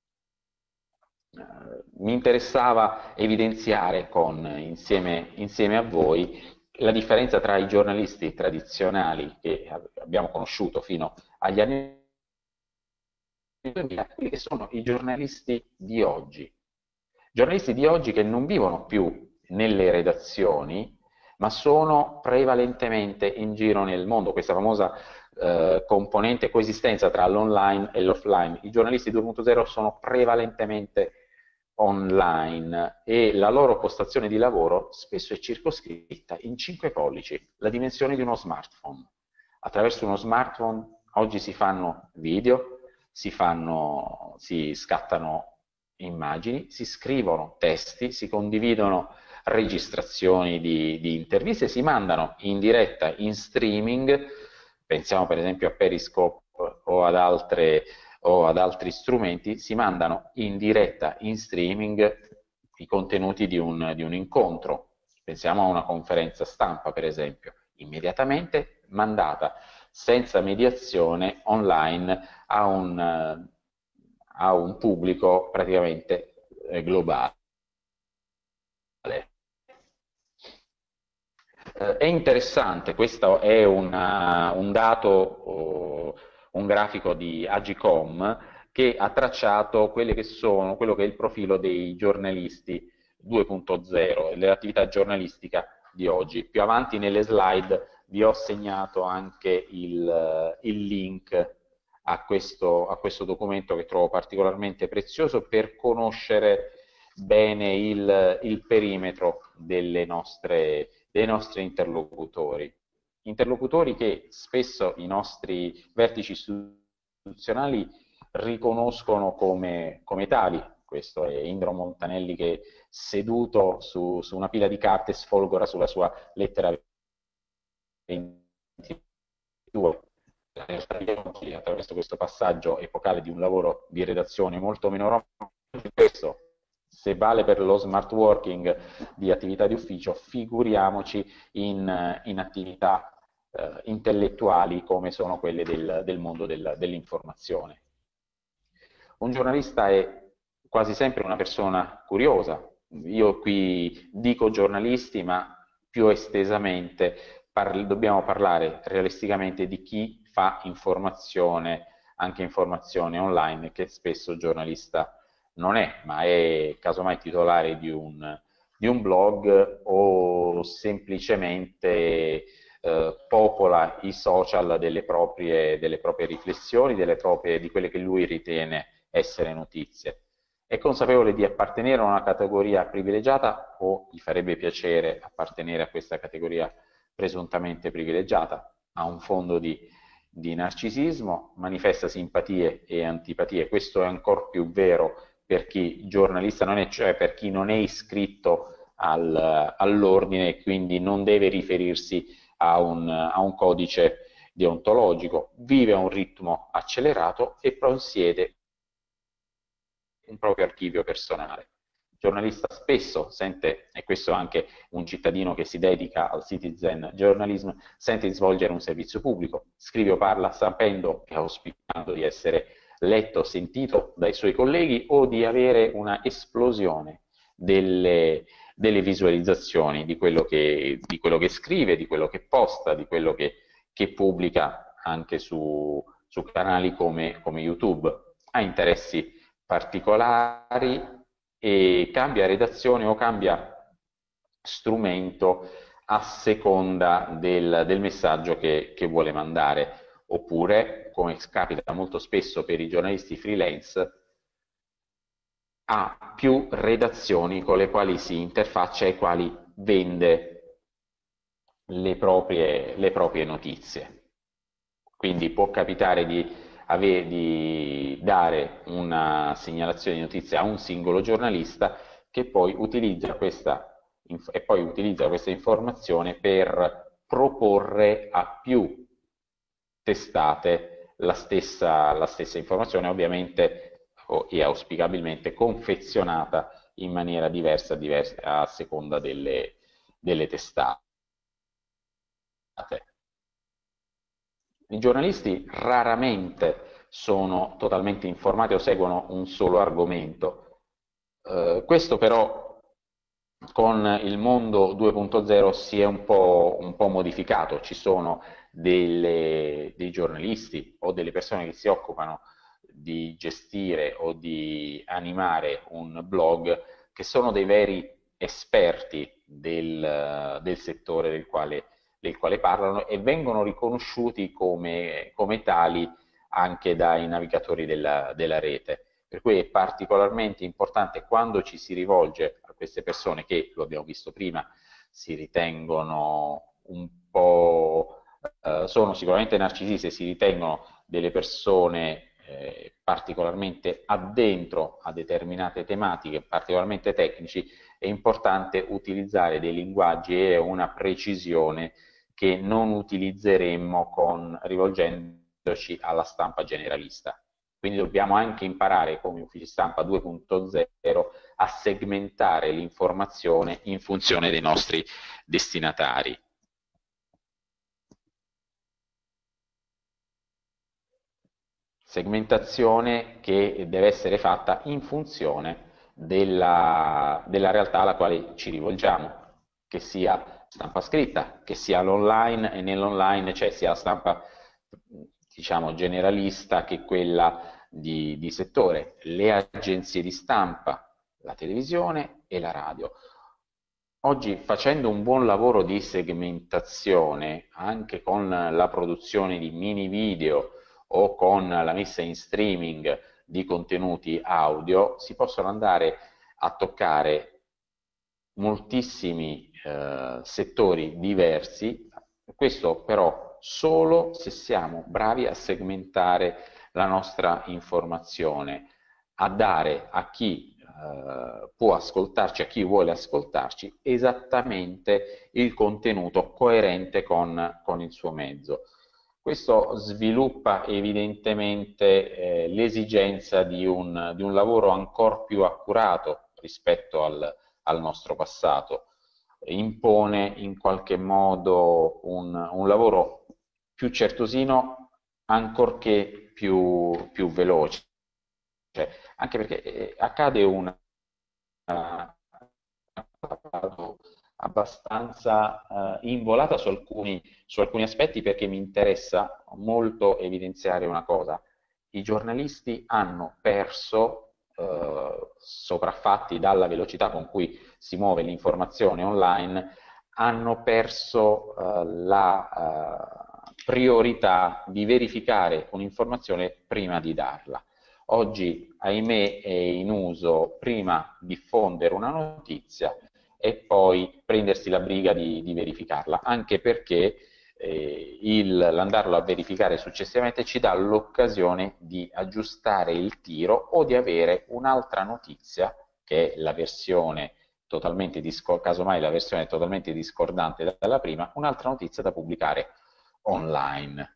Mi interessava evidenziare con, insieme, insieme a voi la differenza tra i giornalisti tradizionali che abbiamo conosciuto fino agli anni duemila e quelli che sono i giornalisti di oggi. Giornalisti di oggi che non vivono più nelle redazioni, ma sono prevalentemente in giro nel mondo, questa famosa eh, componente coesistenza tra l'online e l'offline. I giornalisti due punto zero sono prevalentemente online e la loro postazione di lavoro spesso è circoscritta in cinque pollici, la dimensione di uno smartphone. Attraverso uno smartphone oggi si fanno video, si, fanno, si scattano immagini, si scrivono testi, si condividono registrazioni di, di interviste, si mandano in diretta in streaming, pensiamo per esempio a Periscope o ad altre o ad altri strumenti, si mandano in diretta, in streaming, i contenuti di un, di un incontro. Pensiamo a una conferenza stampa, per esempio, immediatamente mandata senza mediazione online a un, a un pubblico praticamente eh, globale. Eh, è interessante, questo è una, un dato, oh, un grafico di Agicom che ha tracciato quelle che sono, quello che è il profilo dei giornalisti due punto zero, dell'attività giornalistica di oggi. Più avanti nelle slide vi ho segnato anche il, il link a questo, a questo documento che trovo particolarmente prezioso per conoscere bene il, il perimetro delle nostre, dei nostri interlocutori. Interlocutori che spesso i nostri vertici istituzionali riconoscono come, come tali. Questo è Indro Montanelli che seduto su, su una pila di carte sfolgora sulla sua lettera ventidue. La realtà di oggi, attraverso questo passaggio epocale di un lavoro di redazione molto meno romantico, questo, se vale per lo smart working di attività di ufficio, figuriamoci in, in attività eh, intellettuali come sono quelle del, del mondo del, dell'informazione. Un giornalista è quasi sempre una persona curiosa. Io qui dico giornalisti, ma più estesamente parli, dobbiamo parlare realisticamente di chi fa informazione, anche informazione online, che spesso giornalista non è, ma è casomai titolare di un, di un blog o semplicemente eh, popola i social delle proprie, delle proprie riflessioni, delle proprie, di quelle che lui ritiene essere notizie. È consapevole di appartenere a una categoria privilegiata o gli farebbe piacere appartenere a questa categoria presuntamente privilegiata? Ha un fondo di, di narcisismo, manifesta simpatie e antipatie. Questo è ancora più vero per chi giornalista non è, cioè per chi non è iscritto al, all'ordine e quindi non deve riferirsi a un, a un codice deontologico, vive a un ritmo accelerato e possiede un proprio archivio personale. Il giornalista spesso sente, e questo anche un cittadino che si dedica al citizen journalism, sente di svolgere un servizio pubblico, scrive o parla sapendo e auspicando di essere letto, sentito dai suoi colleghi o di avere una esplosione delle, delle visualizzazioni di quello, che, di quello che scrive, di quello che posta, di quello che, che pubblica anche su, su canali come, come YouTube. Ha interessi particolari e cambia redazione o cambia strumento a seconda del, del messaggio che, che vuole mandare, oppure, come capita molto spesso per i giornalisti freelance, ha più redazioni con le quali si interfaccia e quali vende le proprie, le proprie notizie. Quindi può capitare di, avere, di dare una segnalazione di notizia a un singolo giornalista che poi utilizza questa, e poi utilizza questa informazione per proporre a più testate la stessa, la stessa informazione, ovviamente e auspicabilmente confezionata in maniera diversa, diversa a seconda delle, delle testate. I giornalisti raramente sono totalmente informati o seguono un solo argomento. Eh, questo però con il mondo due punto zero si è un po', un po' modificato. Ci sono delle, dei giornalisti o delle persone che si occupano di gestire o di animare un blog che sono dei veri esperti del, del settore del quale del quale parlano e vengono riconosciuti come, come tali anche dai navigatori della, della rete. Per cui è particolarmente importante quando ci si rivolge a queste persone che, lo abbiamo visto prima, si ritengono un po', eh, sono sicuramente narcisiste e si ritengono delle persone eh, particolarmente addentro a determinate tematiche, particolarmente tecnici, è importante utilizzare dei linguaggi e una precisione che non utilizzeremmo con, rivolgendoci alla stampa generalista. Quindi dobbiamo anche imparare, come uffici stampa due punto zero, a segmentare l'informazione in funzione dei nostri destinatari. Segmentazione che deve essere fatta in funzione della, della realtà alla quale ci rivolgiamo, che sia stampa scritta, che sia l'online, e nell'online c'è sia la stampa, diciamo, generalista che quella di, di settore, le agenzie di stampa, la televisione e la radio. Oggi, facendo un buon lavoro di segmentazione, anche con la produzione di mini video o con la messa in streaming di contenuti audio, si possono andare a toccare moltissimi eh, settori diversi, questo però solo se siamo bravi a segmentare la nostra informazione, a dare a chi eh, può ascoltarci, a chi vuole ascoltarci, esattamente il contenuto coerente con, con il suo mezzo. Questo sviluppa evidentemente eh, l'esigenza di un, di un lavoro ancora più accurato rispetto al, al nostro passato, impone in qualche modo un, un lavoro più certosino, ancorché più, più veloce, cioè, anche perché eh, accade una, una abbastanza eh, involata su alcuni, su alcuni aspetti, perché mi interessa molto evidenziare una cosa. I giornalisti hanno perso, eh, sopraffatti dalla velocità con cui si muove l'informazione online, hanno perso eh, la eh, priorità di verificare un'informazione prima di darla. Oggi, ahimè, è in uso prima diffondere una notizia e poi prendersi la briga di, di verificarla, anche perché eh, l'andarlo a verificare successivamente ci dà l'occasione di aggiustare il tiro o di avere un'altra notizia, che è la versione totalmente discordante, casomai la versione totalmente discordante dalla prima, un'altra notizia da pubblicare online.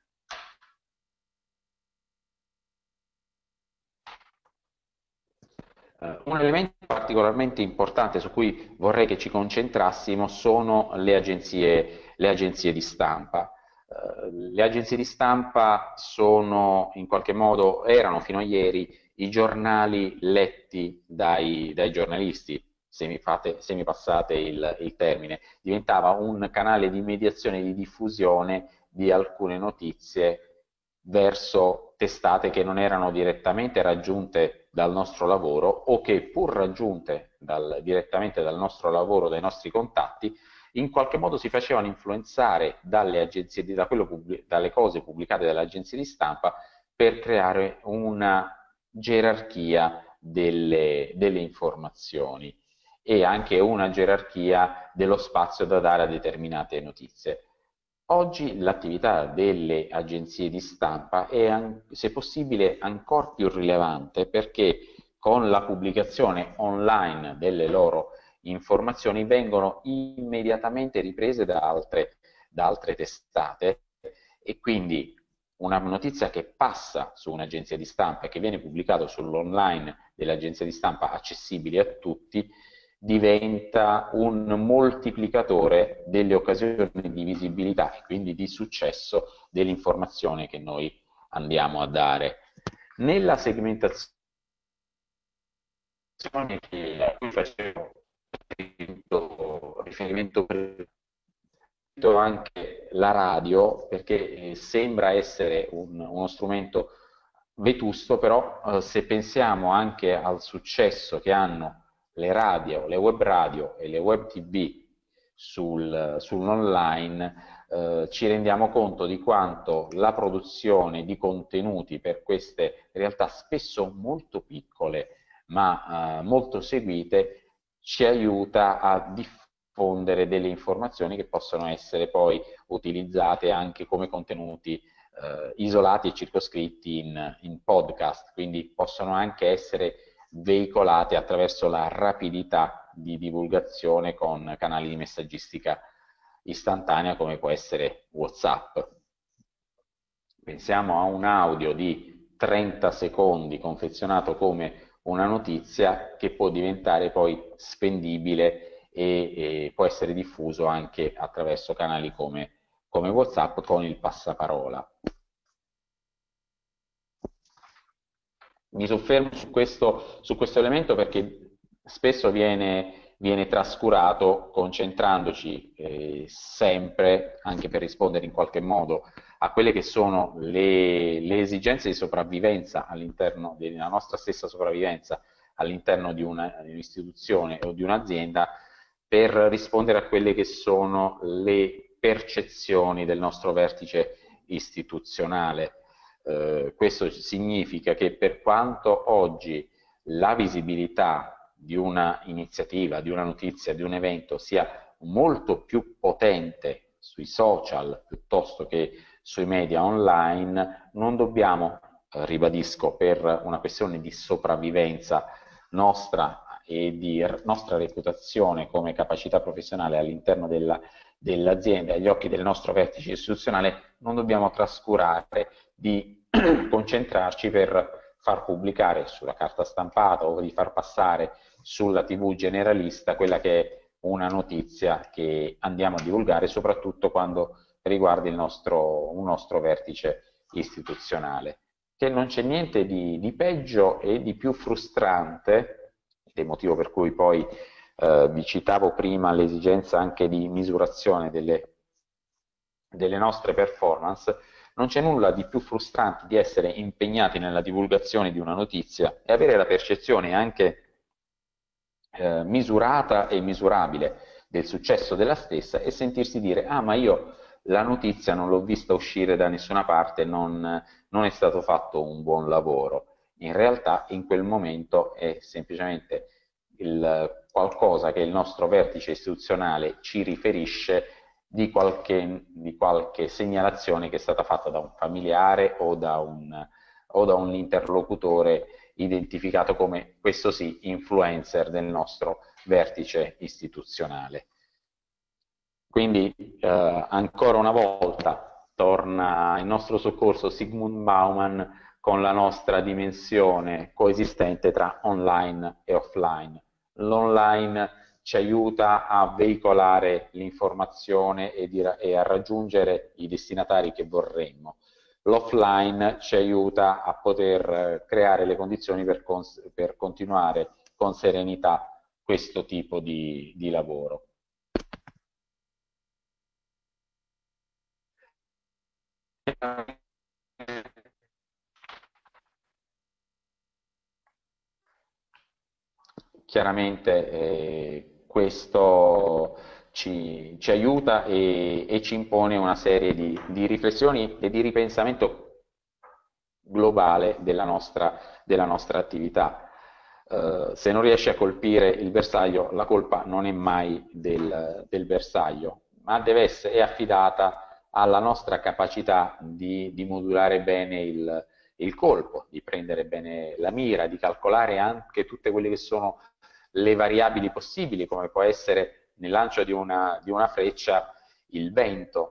Uh, un elemento particolarmente importante su cui vorrei che ci concentrassimo sono le agenzie, le agenzie di stampa. Uh, le agenzie di stampa sono in qualche modo, erano fino a ieri, i giornali letti dai, dai giornalisti, se mi, fate, se mi passate il, il termine. Diventava un canale di mediazione e di diffusione di alcune notizie verso testate che non erano direttamente raggiunte dal nostro lavoro, o che, pur raggiunte dal, direttamente dal nostro lavoro, dai nostri contatti, in qualche modo si facevano influenzare dalle, agenzie di, da quello, dalle cose pubblicate dalle agenzie di stampa, per creare una gerarchia delle, delle informazioni e anche una gerarchia dello spazio da dare a determinate notizie. Oggi l'attività delle agenzie di stampa è, se possibile, ancora più rilevante, perché con la pubblicazione online delle loro informazioni vengono immediatamente riprese da altre, da altre testate, e quindi una notizia che passa su un'agenzia di stampa e che viene pubblicata sull'online dell'agenzia di stampa, accessibile a tutti, diventa un moltiplicatore delle occasioni di visibilità e quindi di successo dell'informazione che noi andiamo a dare. Nella segmentazione a cui facevo riferimento anche la radio, perché sembra essere un, uno strumento vetusto, però eh, se pensiamo anche al successo che hanno le radio, le web radio e le web tv sul, sull'online, eh, ci rendiamo conto di quanto la produzione di contenuti per queste realtà, spesso molto piccole ma eh, molto seguite, ci aiuta a diffondere delle informazioni che possono essere poi utilizzate anche come contenuti eh, isolati e circoscritti in, in podcast, quindi possono anche essere veicolate attraverso la rapidità di divulgazione con canali di messaggistica istantanea come può essere WhatsApp. Pensiamo a un audio di trenta secondi confezionato come una notizia che può diventare poi spendibile e, e può essere diffuso anche attraverso canali come, come WhatsApp con il passaparola. Mi soffermo su questo, su questo elemento perché spesso viene, viene trascurato, concentrandoci eh, sempre, anche per rispondere in qualche modo a quelle che sono le, le esigenze di sopravvivenza all'interno della nostra stessa sopravvivenza, all'interno di un'istituzione o di un'azienda, per rispondere a quelle che sono le percezioni del nostro vertice istituzionale. Eh, questo significa che per quanto oggi la visibilità di una iniziativa, di una notizia, di un evento sia molto più potente sui social piuttosto che sui media online, non dobbiamo, eh, ribadisco, per una questione di sopravvivenza nostra e di nostra reputazione come capacità professionale all'interno della, dell'azienda, agli occhi del nostro vertice istituzionale, non dobbiamo trascurare di concentrarci per far pubblicare sulla carta stampata o di far passare sulla tivù generalista quella che è una notizia che andiamo a divulgare, soprattutto quando riguarda il nostro, un nostro vertice istituzionale, che non c'è niente di, di peggio e di più frustrante, ed è il motivo per cui poi eh, vi citavo prima l'esigenza anche di misurazione delle, delle nostre performance. Non c'è nulla di più frustrante di essere impegnati nella divulgazione di una notizia e avere la percezione anche eh, misurata e misurabile del successo della stessa e sentirsi dire: ah, ma io la notizia non l'ho vista uscire da nessuna parte, non, non è stato fatto un buon lavoro. In realtà in quel momento è semplicemente il, qualcosa che il nostro vertice istituzionale ci riferisce di qualche, di qualche segnalazione che è stata fatta da un familiare o da un, o da un interlocutore identificato come, questo sì, influencer del nostro vertice istituzionale. Quindi eh, ancora una volta torna in nostro soccorso Zygmunt Bauman con la nostra dimensione coesistente tra online e offline. L'online ci aiuta a veicolare l'informazione e, e a raggiungere i destinatari che vorremmo. L'offline ci aiuta a poter creare le condizioni per, per continuare con serenità questo tipo di, di lavoro. Chiaramente eh, questo ci, ci aiuta e, e ci impone una serie di, di riflessioni e di ripensamento globale della nostra, della nostra attività. Uh, se non riesci a colpire il bersaglio, la colpa non è mai del, del bersaglio, ma deve essere, è affidata alla nostra capacità di, di modulare bene il, il colpo, di prendere bene la mira, di calcolare anche tutte quelle che sono le variabili possibili, come può essere nel lancio di una, di una freccia il vento.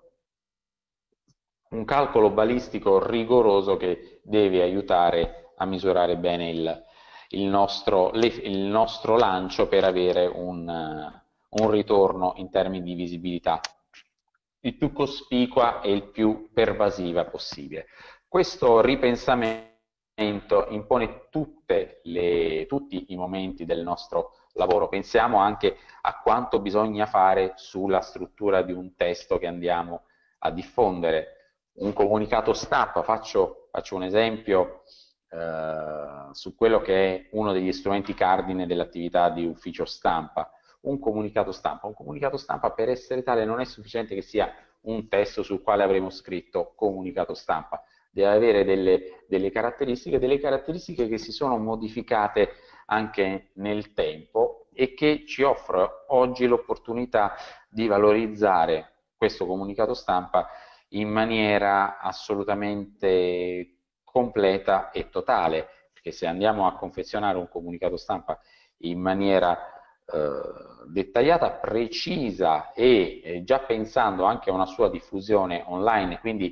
Un calcolo balistico rigoroso che deve aiutare a misurare bene il, il, nostro, le, il nostro lancio per avere un, un ritorno in termini di visibilità il più cospicua e il più pervasiva possibile. Questo ripensamento impone tutte le, tutti i momenti del nostro lavoro. Pensiamo anche a quanto bisogna fare sulla struttura di un testo che andiamo a diffondere. Un comunicato stampa, faccio, faccio un esempio eh, su quello che è uno degli strumenti cardine dell'attività di ufficio stampa. Un comunicato stampa. Un comunicato stampa, per essere tale, non è sufficiente che sia un testo sul quale avremo scritto comunicato stampa. Deve avere delle, delle caratteristiche, delle caratteristiche che si sono modificate anche nel tempo e che ci offre oggi l'opportunità di valorizzare questo comunicato stampa in maniera assolutamente completa e totale, perché se andiamo a confezionare un comunicato stampa in maniera eh, dettagliata, precisa e eh, già pensando anche a una sua diffusione online, quindi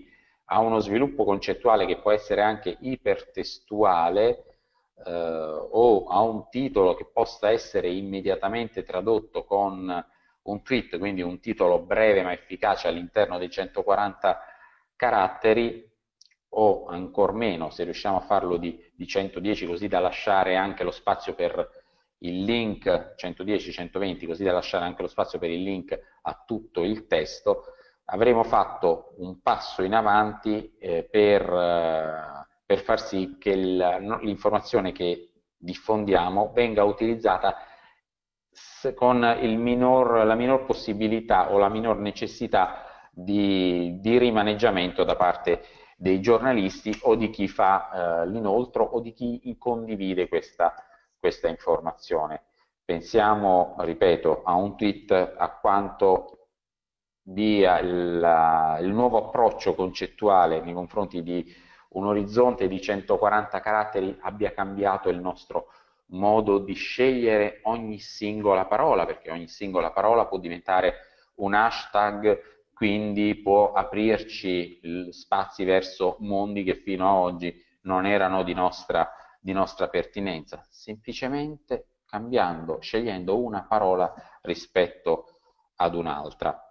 a uno sviluppo concettuale che può essere anche ipertestuale, eh, o a un titolo che possa essere immediatamente tradotto con un tweet, quindi un titolo breve ma efficace all'interno dei centoquaranta caratteri, o ancor meno se riusciamo a farlo di, di centodieci, così da lasciare anche lo spazio per il link, centodieci centoventi, così da lasciare anche lo spazio per il link a tutto il testo, avremo fatto un passo in avanti eh, per, eh, per far sì che l'informazione che diffondiamo venga utilizzata con il minor, la minor possibilità o la minor necessità di, di rimaneggiamento da parte dei giornalisti o di chi fa eh, l'inoltro o di chi condivide questa, questa informazione. Pensiamo, ripeto, a un tweet, a quanto dia il, il nuovo approccio concettuale nei confronti di un orizzonte di centoquaranta caratteri abbia cambiato il nostro modo di scegliere ogni singola parola, perché ogni singola parola può diventare un hashtag, quindi può aprirci spazi verso mondi che fino ad oggi non erano di nostra, di nostra pertinenza, semplicemente cambiando, scegliendo una parola rispetto ad un'altra.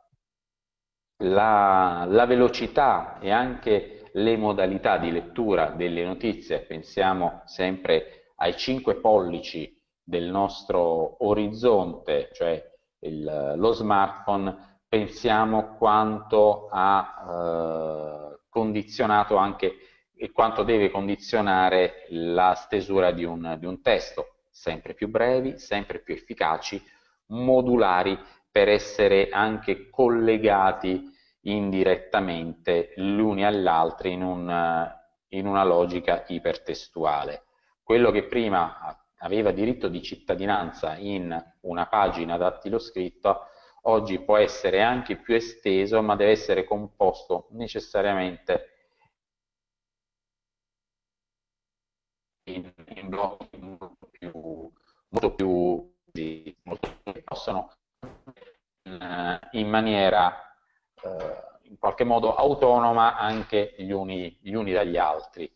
La, la velocità e anche le modalità di lettura delle notizie, pensiamo sempre ai cinque pollici del nostro orizzonte, cioè il, lo smartphone, pensiamo quanto ha eh, condizionato anche e quanto deve condizionare la stesura di un, di un testo, sempre più brevi, sempre più efficaci, modulari, per essere anche collegati indirettamente gli uni agli altri in, un, in una logica ipertestuale. Quello che prima aveva diritto di cittadinanza in una pagina dattiloscritta, oggi può essere anche più esteso, ma deve essere composto necessariamente in, in blocchi molto più, molto più molto, che possono in, in maniera eh, in qualche modo autonoma anche gli uni, gli uni dagli altri.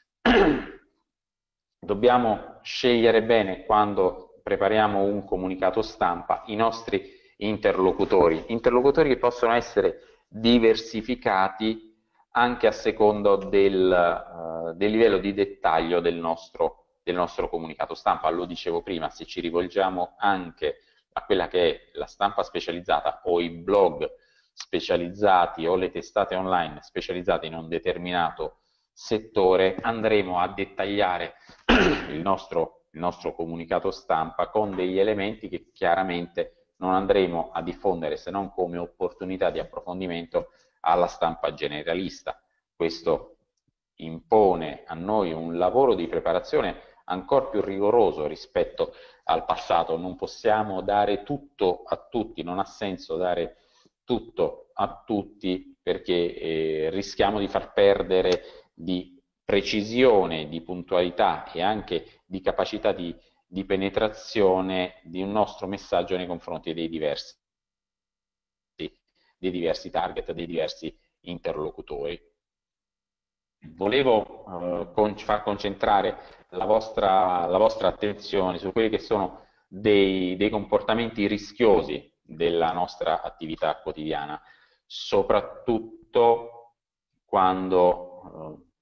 Dobbiamo scegliere bene, quando prepariamo un comunicato stampa, i nostri interlocutori, interlocutori che possono essere diversificati anche a secondo del, uh, del livello di dettaglio del nostro, del nostro comunicato stampa. Lo dicevo prima, se ci rivolgiamo anche a quella che è la stampa specializzata o i blog specializzati o le testate online specializzate in un determinato settore, andremo a dettagliare il nostro, il nostro comunicato stampa con degli elementi che chiaramente non andremo a diffondere se non come opportunità di approfondimento alla stampa generalista. Questo impone a noi un lavoro di preparazione ancora più rigoroso rispetto al passato. Non possiamo dare tutto a tutti, non ha senso dare tutto a tutti, perché eh, rischiamo di far perdere di precisione, di puntualità e anche di capacità di, di penetrazione di un nostro messaggio nei confronti dei diversi, dei diversi target, dei diversi interlocutori. Volevo eh, con, far concentrare la vostra, la vostra attenzione su quelli che sono dei, dei comportamenti rischiosi della nostra attività quotidiana, soprattutto quando, eh,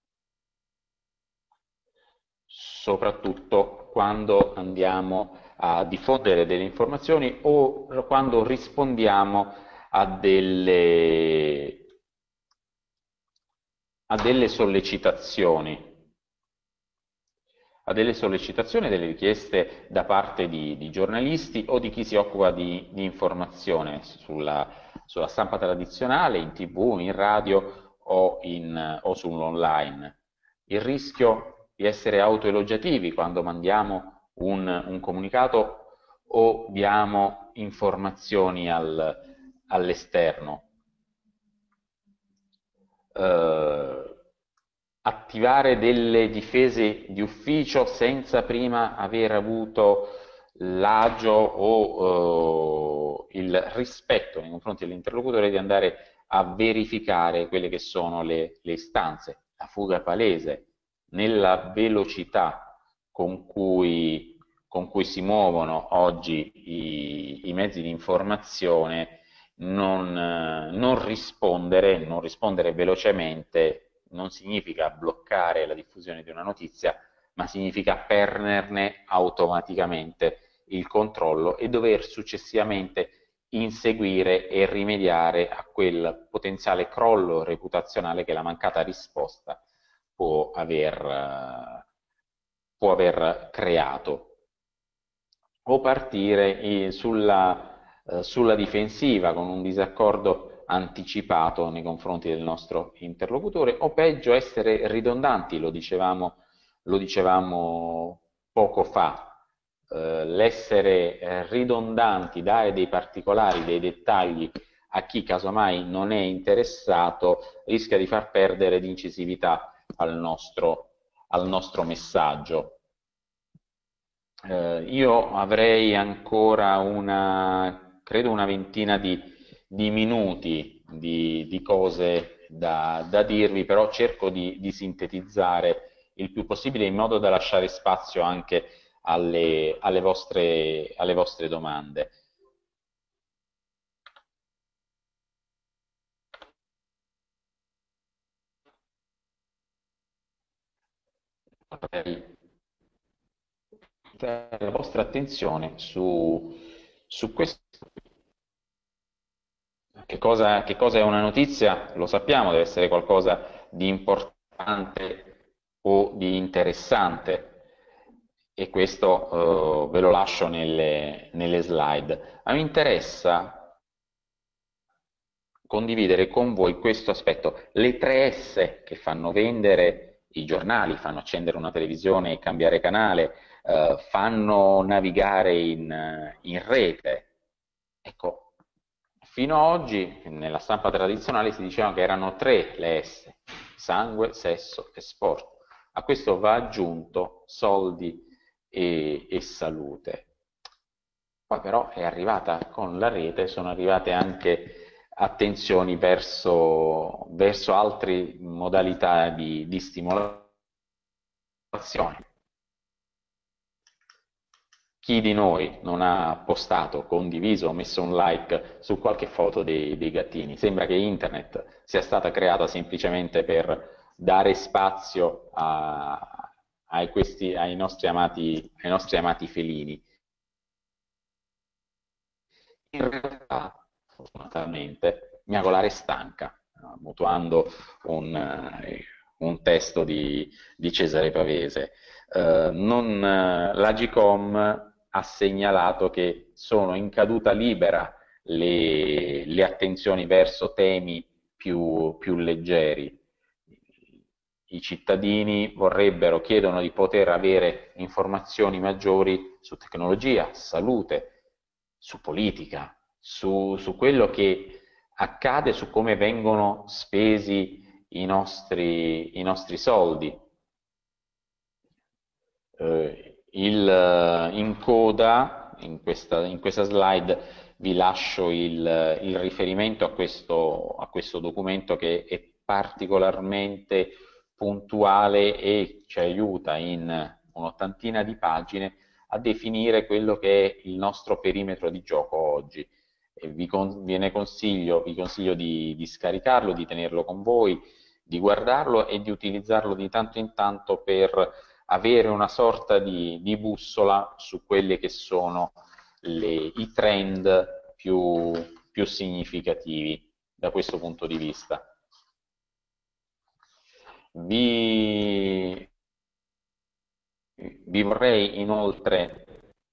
soprattutto quando andiamo a diffondere delle informazioni o quando rispondiamo a delle, a delle sollecitazioni. a delle sollecitazioni e delle richieste da parte di, di giornalisti o di chi si occupa di, di informazione sulla, sulla stampa tradizionale, in tv, in radio o, in, o sull'online. Il rischio di essere autoelogiativi quando mandiamo un, un comunicato o diamo informazioni al, all'esterno. Eh, attivare delle difese di ufficio senza prima aver avuto l'agio o uh, il rispetto nei confronti dell'interlocutore di andare a verificare quelle che sono le, le istanze. La fuga palese nella velocità con cui, con cui si muovono oggi i, i mezzi di informazione, non, non rispondere, non rispondere velocemente non significa bloccare la diffusione di una notizia, ma significa perderne automaticamente il controllo e dover successivamente inseguire e rimediare a quel potenziale crollo reputazionale che la mancata risposta può aver, può aver creato. O partire sulla, eh, sulla difensiva con un disaccordo anticipato nei confronti del nostro interlocutore, o peggio essere ridondanti, lo dicevamo, lo dicevamo poco fa. Uh, l'essere eh, ridondanti, dare dei particolari, dei dettagli a chi casomai non è interessato, rischia di far perdere di incisività al nostro, al nostro messaggio. Uh, io avrei ancora una, credo una ventina di, di minuti di, di cose da, da dirvi, però cerco di, di sintetizzare il più possibile in modo da lasciare spazio anche Alle, alle, vostre, alle vostre domande. La vostra attenzione su, su questo. Che cosa, che cosa è una notizia? Lo sappiamo, deve essere qualcosa di importante o di interessante. E questo eh, ve lo lascio nelle, nelle slide. Ma mi interessa condividere con voi questo aspetto. Le tre S che fanno vendere i giornali, fanno accendere una televisione e cambiare canale, eh, fanno navigare in, in rete. Ecco, fino ad oggi nella stampa tradizionale si diceva che erano tre le S: sangue, sesso e sport. A questo va aggiunto soldi e, e salute. Poi però è arrivata con la rete, sono arrivate anche attenzioni verso, verso altre modalità di, di stimolazione. Chi di noi non ha postato, condiviso, messo un like su qualche foto dei, dei gattini? Sembra che internet sia stata creata semplicemente per dare spazio a, a questi, ai, nostri amati, ai nostri amati felini. In realtà, fortunatamente, Mia Golare è stanca, mutuando un, eh, un testo di, di Cesare Pavese. Eh, non, l'Agicom ha segnalato che sono in caduta libera le, le attenzioni verso temi più, più leggeri. I cittadini vorrebbero, chiedono di poter avere informazioni maggiori su tecnologia, salute, su politica, su, su quello che accade, su come vengono spesi i nostri, i nostri soldi. Eh, il, in coda, in questa, in questa slide, vi lascio il, il riferimento a questo, a questo documento che è particolarmente puntuale e ci aiuta in un'ottantina di pagine a definire quello che è il nostro perimetro di gioco oggi. E vi, con, vi, consiglio, vi consiglio di, di scaricarlo, di tenerlo con voi, di guardarlo e di utilizzarlo di tanto in tanto per avere una sorta di, di bussola su quelli che sono le, i trend più, più significativi da questo punto di vista. Vi, vi vorrei inoltre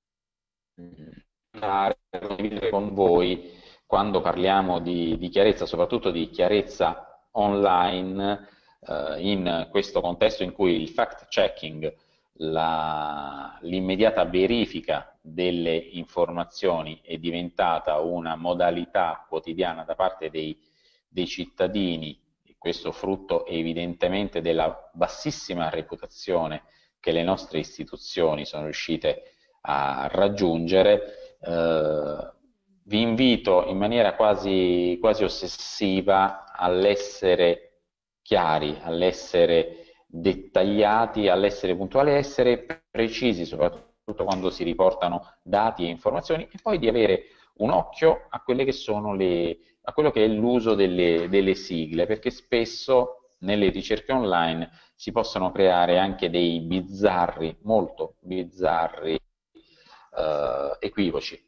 condividere con voi, quando parliamo di, di chiarezza, soprattutto di chiarezza online, eh, in questo contesto in cui il fact-checking, l'immediata verifica delle informazioni è diventata una modalità quotidiana da parte dei, dei cittadini, e questo frutto evidentemente della bassissima reputazione che le nostre istituzioni sono riuscite a raggiungere, eh, vi invito in maniera quasi, quasi ossessiva all'essere chiari, all'essere dettagliati, all'essere puntuali, a essere precisi, soprattutto quando si riportano dati e informazioni, e poi di avere un occhio a quelle che sono le, a quello che è l'uso delle, delle sigle, perché spesso nelle ricerche online si possono creare anche dei bizzarri, molto bizzarri, eh, equivoci.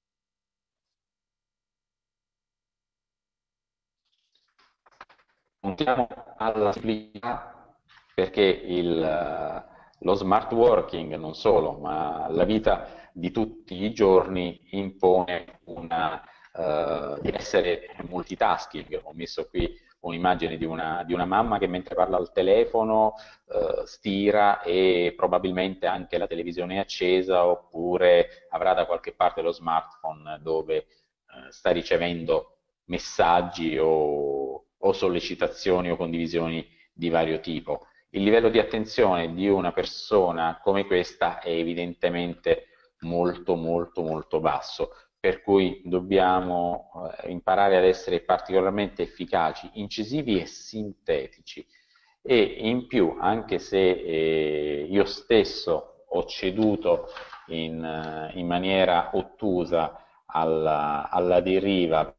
Puntiamo alla semplicità perché il, eh, lo smart working, non solo, ma la vita di tutti i giorni impone una, eh, di essere multitasking. Ho messo qui un'immagine di una, di una mamma che mentre parla al telefono eh, stira e probabilmente anche la televisione è accesa, oppure avrà da qualche parte lo smartphone dove eh, sta ricevendo messaggi o, o sollecitazioni o condivisioni di vario tipo. Il livello di attenzione di una persona come questa è evidentemente molto molto molto basso, per cui dobbiamo eh, imparare ad essere particolarmente efficaci, incisivi e sintetici. E in più, anche se eh, io stesso ho ceduto in, eh, in maniera ottusa alla, alla deriva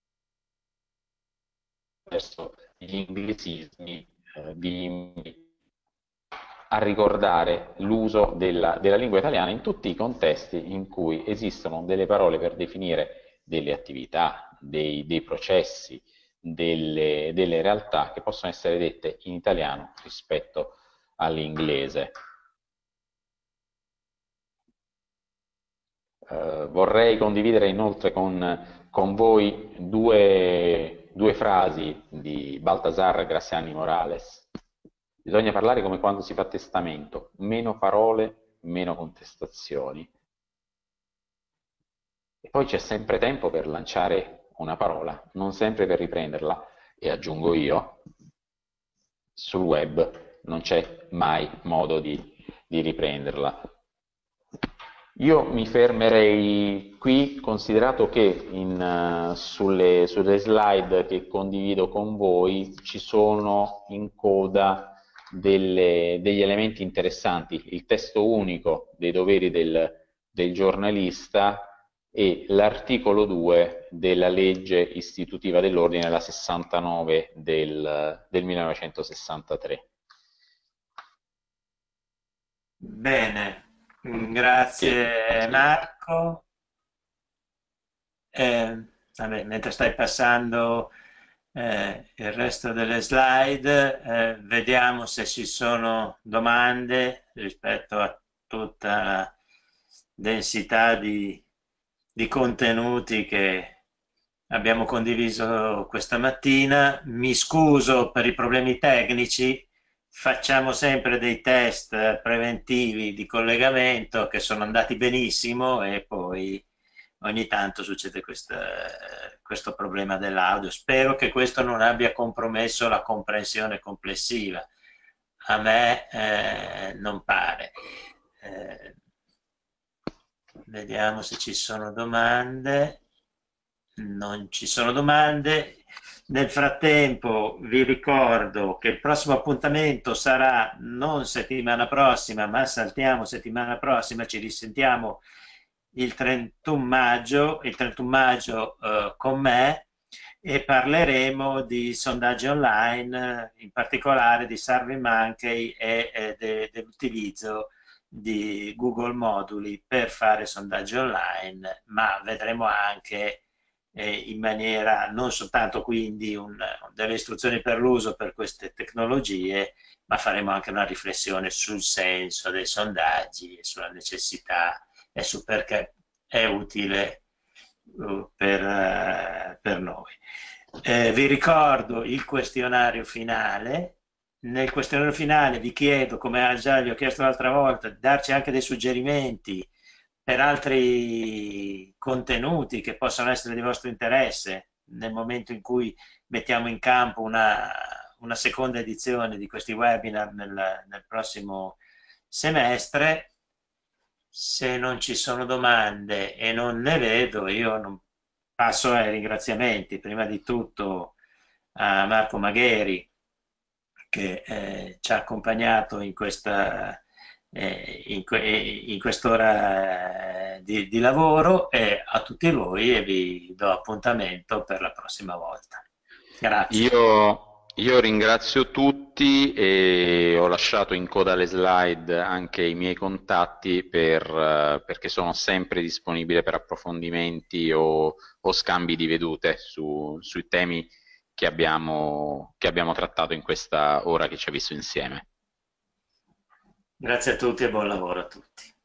verso gli inglesismi, eh, di, a ricordare l'uso della, della lingua italiana in tutti i contesti in cui esistono delle parole per definire delle attività, dei, dei processi, delle, delle realtà che possono essere dette in italiano rispetto all'inglese. Eh, vorrei condividere inoltre con, con voi due, due frasi di Baltasar Graciani Morales. Bisogna parlare come quando si fa testamento, meno parole, meno contestazioni. E poi c'è sempre tempo per lanciare una parola, non sempre per riprenderla. E aggiungo io, sul web non c'è mai modo di, di riprenderla. Io mi fermerei qui, considerato che in, uh, sulle, sulle slide che condivido con voi ci sono in coda delle, degli elementi interessanti, il testo unico dei doveri del, del giornalista e l'articolo due della legge istitutiva dell'ordine, la sessantanove del, del millenovecentosessantatré. Bene, Che grazie consigli? Marco. Eh, vabbè, mentre stai passando eh, il resto delle slide, eh, vediamo se ci sono domande rispetto a tutta la densità di, di contenuti che abbiamo condiviso questa mattina. Mi scuso per i problemi tecnici, facciamo sempre dei test preventivi di collegamento che sono andati benissimo e poi ogni tanto succede questa- questo problema dell'audio. Spero che questo non abbia compromesso la comprensione complessiva. A me eh, non pare. Eh, Vediamo se ci sono domande. Non ci sono domande. Nel frattempo vi ricordo che il prossimo appuntamento sarà non settimana prossima, ma saltiamo settimana prossima, ci risentiamo il trentuno maggio, il trentuno maggio eh, con me e parleremo di sondaggi online, in particolare di SurveyMonkey e, e de, dell'utilizzo di Google Moduli per fare sondaggi online, ma vedremo anche eh, in maniera non soltanto quindi un, delle istruzioni per l'uso per queste tecnologie, ma faremo anche una riflessione sul senso dei sondaggi e sulla necessità e su perché è utile uh, per, uh, per noi. Eh, vi ricordo il questionario finale. Nel questionario finale vi chiedo, come già vi ho chiesto l'altra volta, di darci anche dei suggerimenti per altri contenuti che possono essere di vostro interesse nel momento in cui mettiamo in campo una, una seconda edizione di questi webinar nel, nel prossimo semestre. Se non ci sono domande e non ne vedo, io non passo ai ringraziamenti, prima di tutto a Marco Magheri che eh, ci ha accompagnato in questa, eh, in que- in quest'ora eh, di, di lavoro e a tutti voi e vi do appuntamento per la prossima volta. Grazie. Io, io ringrazio tutti e ho lasciato in coda alle slide anche i miei contatti per, eh, perché sono sempre disponibile per approfondimenti o, o scambi di vedute su- sui temi che abbiamo, che abbiamo trattato in questa ora che ci ha visto insieme. Grazie a tutti e buon lavoro a tutti.